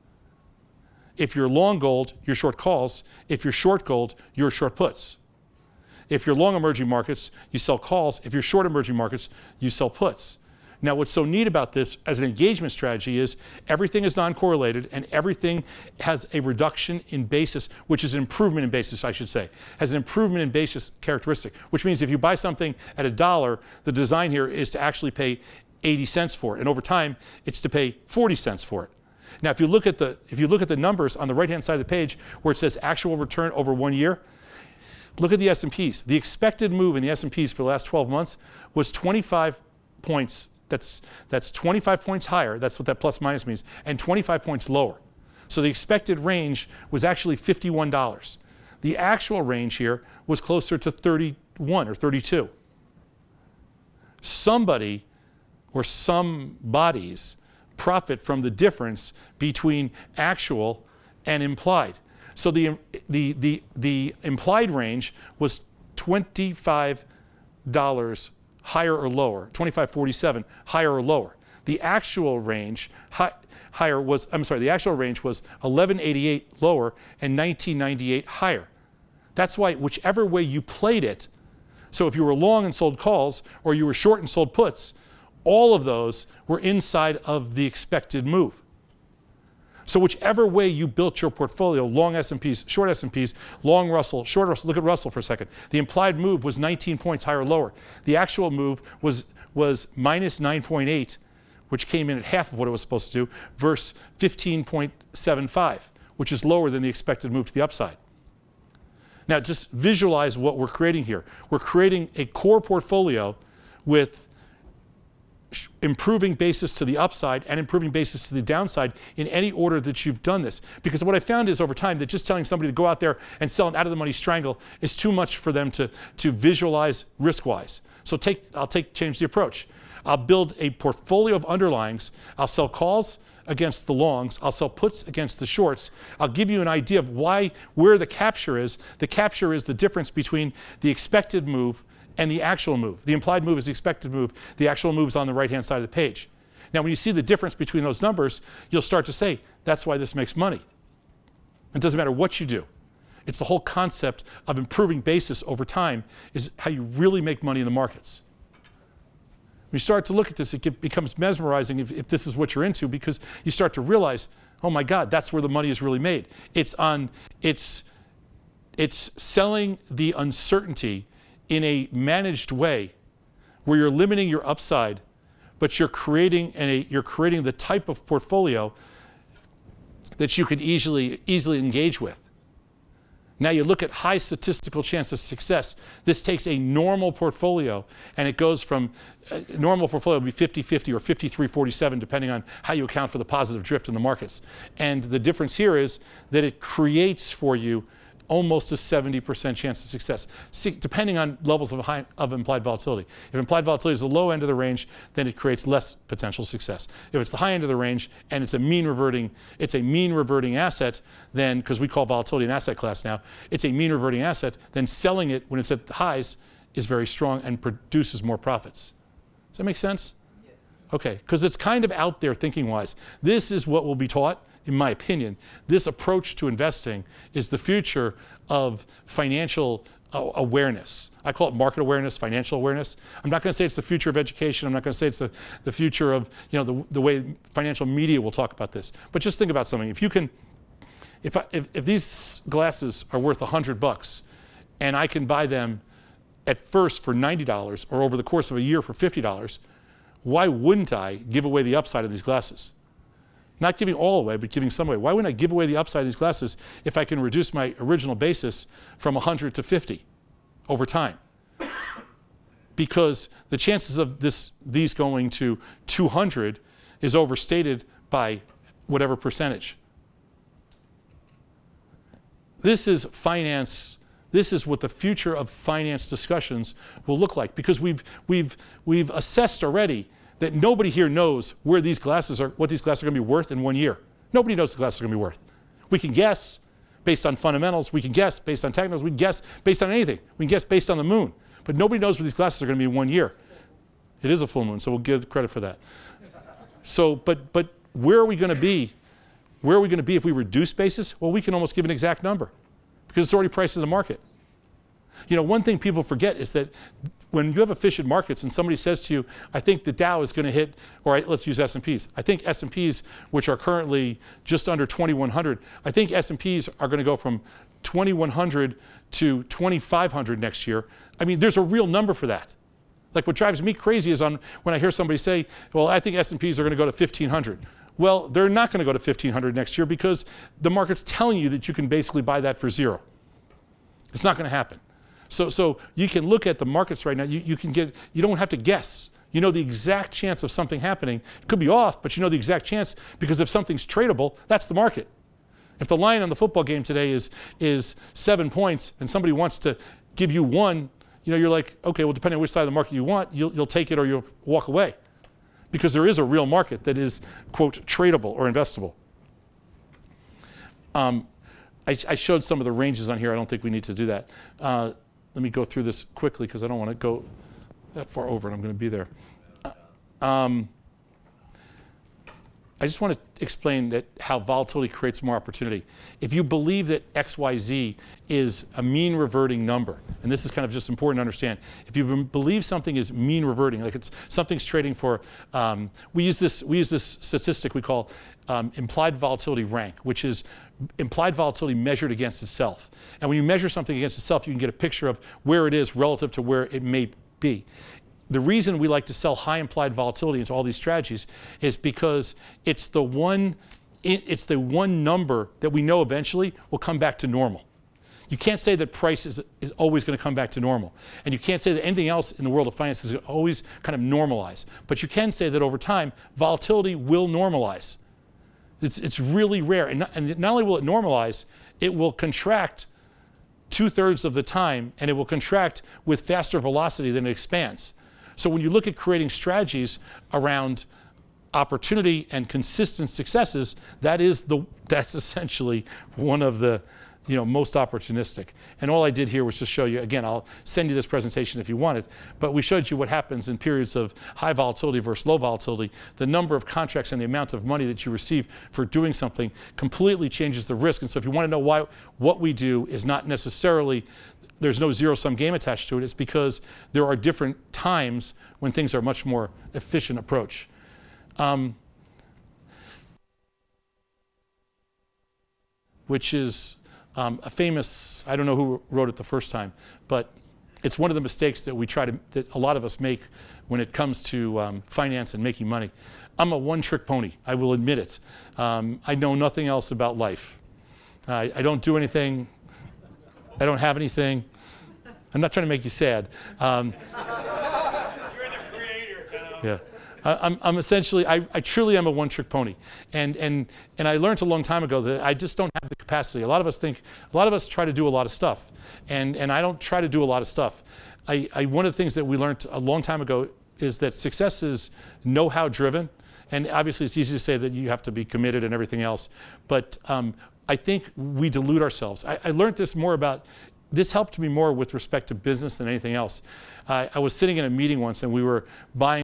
If you're long gold, you're short calls. If you're short gold, you're short puts. If you're long emerging markets, you sell calls. If you're short emerging markets, you sell puts. Now, what's so neat about this as an engagement strategy is everything is non-correlated and everything has a reduction in basis, which is an improvement in basis, I should say, has an improvement in basis characteristic, which means if you buy something at a dollar, the design here is to actually pay eighty cents for it. And over time, it's to pay forty cents for it. Now, if you look at the, if you look at the numbers on the right-hand side of the page where it says actual return over one year, look at the S and Ps. The expected move in the S and Ps for the last twelve months was twenty-five points. That's, that's twenty-five points higher. That's what that plus minus means. And twenty-five points lower. So the expected range was actually fifty-one dollars. The actual range here was closer to thirty-one or thirty-two. Somebody or some bodies profit from the difference between actual and implied. So the, the, the, the implied range was twenty-five dollars higher or lower, twenty-five forty-seven higher or lower. The actual range hi, higher was, I'm sorry, the actual range was eleven eighty-eight lower and nineteen ninety-eight higher. That's why whichever way you played it, so if you were long and sold calls or you were short and sold puts, all of those were inside of the expected move. So whichever way you built your portfolio, long S and Ps, short S and Ps, long Russell, short Russell, look at Russell for a second. The implied move was nineteen points higher or lower. The actual move was, was minus nine point eight, which came in at half of what it was supposed to do, versus fifteen point seven five, which is lower than the expected move to the upside. Now just visualize what we're creating here. We're creating a core portfolio with improving basis to the upside and improving basis to the downside in any order that you've done this. Because what I found is over time that just telling somebody to go out there and sell an out of the money strangle is too much for them to, to visualize risk-wise. So take, I'll take, change the approach. I'll build a portfolio of underlyings. I'll sell calls against the longs. I'll sell puts against the shorts. I'll give you an idea of why, where the capture is. The capture is the difference between the expected move and the actual move. The implied move is the expected move. The actual move is on the right-hand side of the page. Now, when you see the difference between those numbers, you'll start to say, that's why this makes money. It doesn't matter what you do. It's the whole concept of improving basis over time is how you really make money in the markets. When you start to look at this, it get, becomes mesmerizing if, if this is what you're into, because you start to realize, oh my God, that's where the money is really made. It's on, it's, it's selling the uncertainty in a managed way where you're limiting your upside, but you're creating, a, you're creating the type of portfolio that you can easily, easily engage with. Now you look at high statistical chance of success. This takes a normal portfolio and it goes from, a normal portfolio would be fifty fifty or fifty-three forty-seven depending on how you account for the positive drift in the markets. And the difference here is that it creates for you almost a seventy percent chance of success, See, depending on levels of, high, of implied volatility. If implied volatility is the low end of the range, then it creates less potential success. If it's the high end of the range and it's a mean reverting, it's a mean reverting asset, then, because we call volatility an asset class now, it's a mean reverting asset, then selling it when it's at the highs is very strong and produces more profits. Does that make sense? Yes. Okay, because it's kind of out there thinking-wise. This is what will be taught. In my opinion, this approach to investing is the future of financial uh, awareness. I call it market awareness, financial awareness. I'm not going to say it's the future of education. I'm not going to say it's the, the future of, you know, the, the way financial media will talk about this. But just think about something. If you can, if, I, if, if these glasses are worth a hundred bucks and I can buy them at first for ninety dollars or over the course of a year for fifty dollars, why wouldn't I give away the upside of these glasses? Not giving all away, but giving some away. Why wouldn't I give away the upside of these glasses if I can reduce my original basis from one hundred to fifty over time? Because the chances of this, these going to two hundred is overstated by whatever percentage. This is finance. This is what the future of finance discussions will look like, because we've, we've, we've assessed already that nobody here knows where these glasses are, what these glasses are going to be worth in one year. Nobody knows what the glasses are going to be worth. We can guess based on fundamentals. We can guess based on technicals. We can guess based on anything. We can guess based on the moon. But nobody knows where these glasses are going to be in one year. It is a full moon, so we'll give credit for that. So, but, but where are we going to be? Where are we going to be if we reduce basis? Well, we can almost give an exact number because it's already priced in the market. You know, one thing people forget is that when you have efficient markets and somebody says to you, I think the Dow is going to hit, or let's use S and Ps. I think S and Ps, which are currently just under twenty-one hundred, I think S and Ps are going to go from twenty-one hundred to twenty-five hundred next year. I mean, there's a real number for that. Like what drives me crazy is on when I hear somebody say, well, I think S and Ps are going to go to fifteen hundred. Well, they're not going to go to fifteen hundred next year because the market's telling you that you can basically buy that for zero. It's not going to happen. So, so you can look at the markets right now. You, you can get, you don't have to guess. You know the exact chance of something happening. It could be off, but you know the exact chance because if something's tradable, that's the market. If the line on the football game today is, is seven points and somebody wants to give you one, you know, you're like, okay, well, depending on which side of the market you want, you'll, you'll take it or you'll walk away. because there is a real market that is, quote, tradable or investable. Um, I, I showed some of the ranges on here. I don't think we need to do that. Uh, let me go through this quickly because I don't want to go that far over and I'm going to be there. Uh, um, I just want to explain that how volatility creates more opportunity. If you believe that X Y Z is a mean reverting number, and this is kind of just important to understand, if you believe something is mean reverting, like it's something's trading for, um, we use this we use this statistic we call um, implied volatility rank, which is implied volatility measured against itself. And when you measure something against itself, you can get a picture of where it is relative to where it may be. The reason we like to sell high implied volatility into all these strategies is because it's the one, it's the one number that we know eventually will come back to normal. You can't say that price is, is always going to come back to normal. And you can't say that anything else in the world of finance is going to always kind of normalize. But you can say that over time, volatility will normalize. It's, it's really rare. And not, and not only will it normalize, it will contract two-thirds of the time, and it will contract with faster velocity than it expands. So when you look at creating strategies around opportunity and consistent successes, that is the, that's essentially one of the you know, most opportunistic. And all I did here was just show you, again, I'll send you this presentation if you want it, but we showed you what happens in periods of high volatility versus low volatility. The number of contracts and the amount of money that you receive for doing something completely changes the risk. And so if you want to know why what we do is not necessarily, there's no zero-sum game attached to it, it's because there are different times when things are much more efficient approach. Um, which is um, a famous, I don't know who wrote it the first time, but it's one of the mistakes that we try to, that a lot of us make when it comes to um, finance and making money. I'm a one-trick pony, I will admit it. Um, I know nothing else about life. I, I don't do anything, I don't have anything. I'm not trying to make you sad. Um, You're the creator, Tom. yeah. I'm, I'm essentially, I, I truly am a one-trick pony. And, and, and I learned a long time ago that I just don't have the capacity. A lot of us think, a lot of us try to do a lot of stuff. And, and I don't try to do a lot of stuff. I, I, one of the things that we learned a long time ago is that success is know-how driven. And obviously it's easy to say that you have to be committed and everything else. But um, I think we delude ourselves. I, I learned this more about, this helped me more with respect to business than anything else. Uh, I was sitting in a meeting once and we were buying.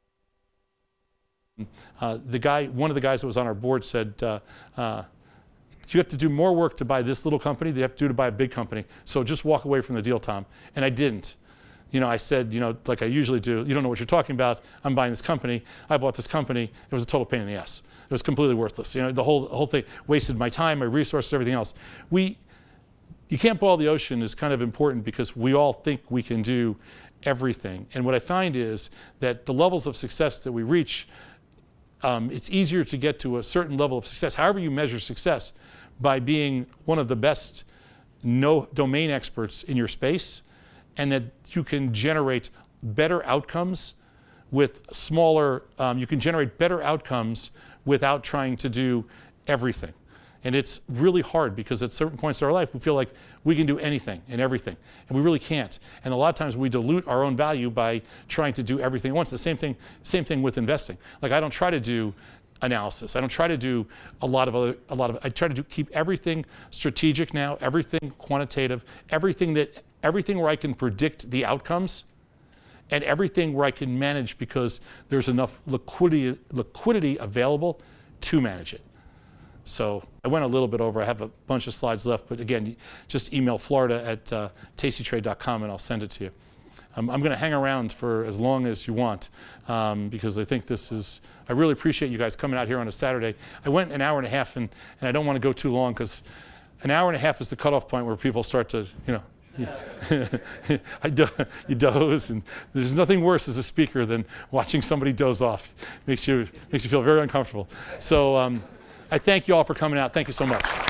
Uh, the guy, one of the guys that was on our board said, uh, uh, you have to do more work to buy this little company than you have to do to buy a big company. So just walk away from the deal, Tom. And I didn't. You know, I said, you know, like I usually do, you don't know what you're talking about. I'm buying this company. I bought this company. It was a total pain in the ass. It was completely worthless. You know, the whole, the whole thing wasted my time, my resources, everything else. We, you can't boil the ocean is kind of important because we all think we can do everything. And what I find is that the levels of success that we reach, Um, it's easier to get to a certain level of success, however you measure success, by being one of the best no domain experts in your space, and that you can generate better outcomes with smaller, um, you can generate better outcomes without trying to do everything. And it's really hard because at certain points in our life, we feel like we can do anything and everything, and we really can't. And a lot of times we dilute our own value by trying to do everything at once. The same thing, same thing with investing. Like I don't try to do analysis. I don't try to do a lot of other, a lot of, I try to do, keep everything strategic now, everything quantitative, everything that, everything where I can predict the outcomes, and everything where I can manage because there's enough liquidity, liquidity available to manage it. So I went a little bit over. I have a bunch of slides left, but again, just email Florida at uh, tasty trade dot com and I'll send it to you. Um, I'm going to hang around for as long as you want um, because I think this is, I really appreciate you guys coming out here on a Saturday. I went an hour and a half and, and I don't want to go too long because an hour and a half is the cutoff point where people start to, you know, I do, you doze, and there's nothing worse as a speaker than watching somebody doze off. Makes you, makes you feel very uncomfortable. So, um, I thank you all for coming out. Thank you so much.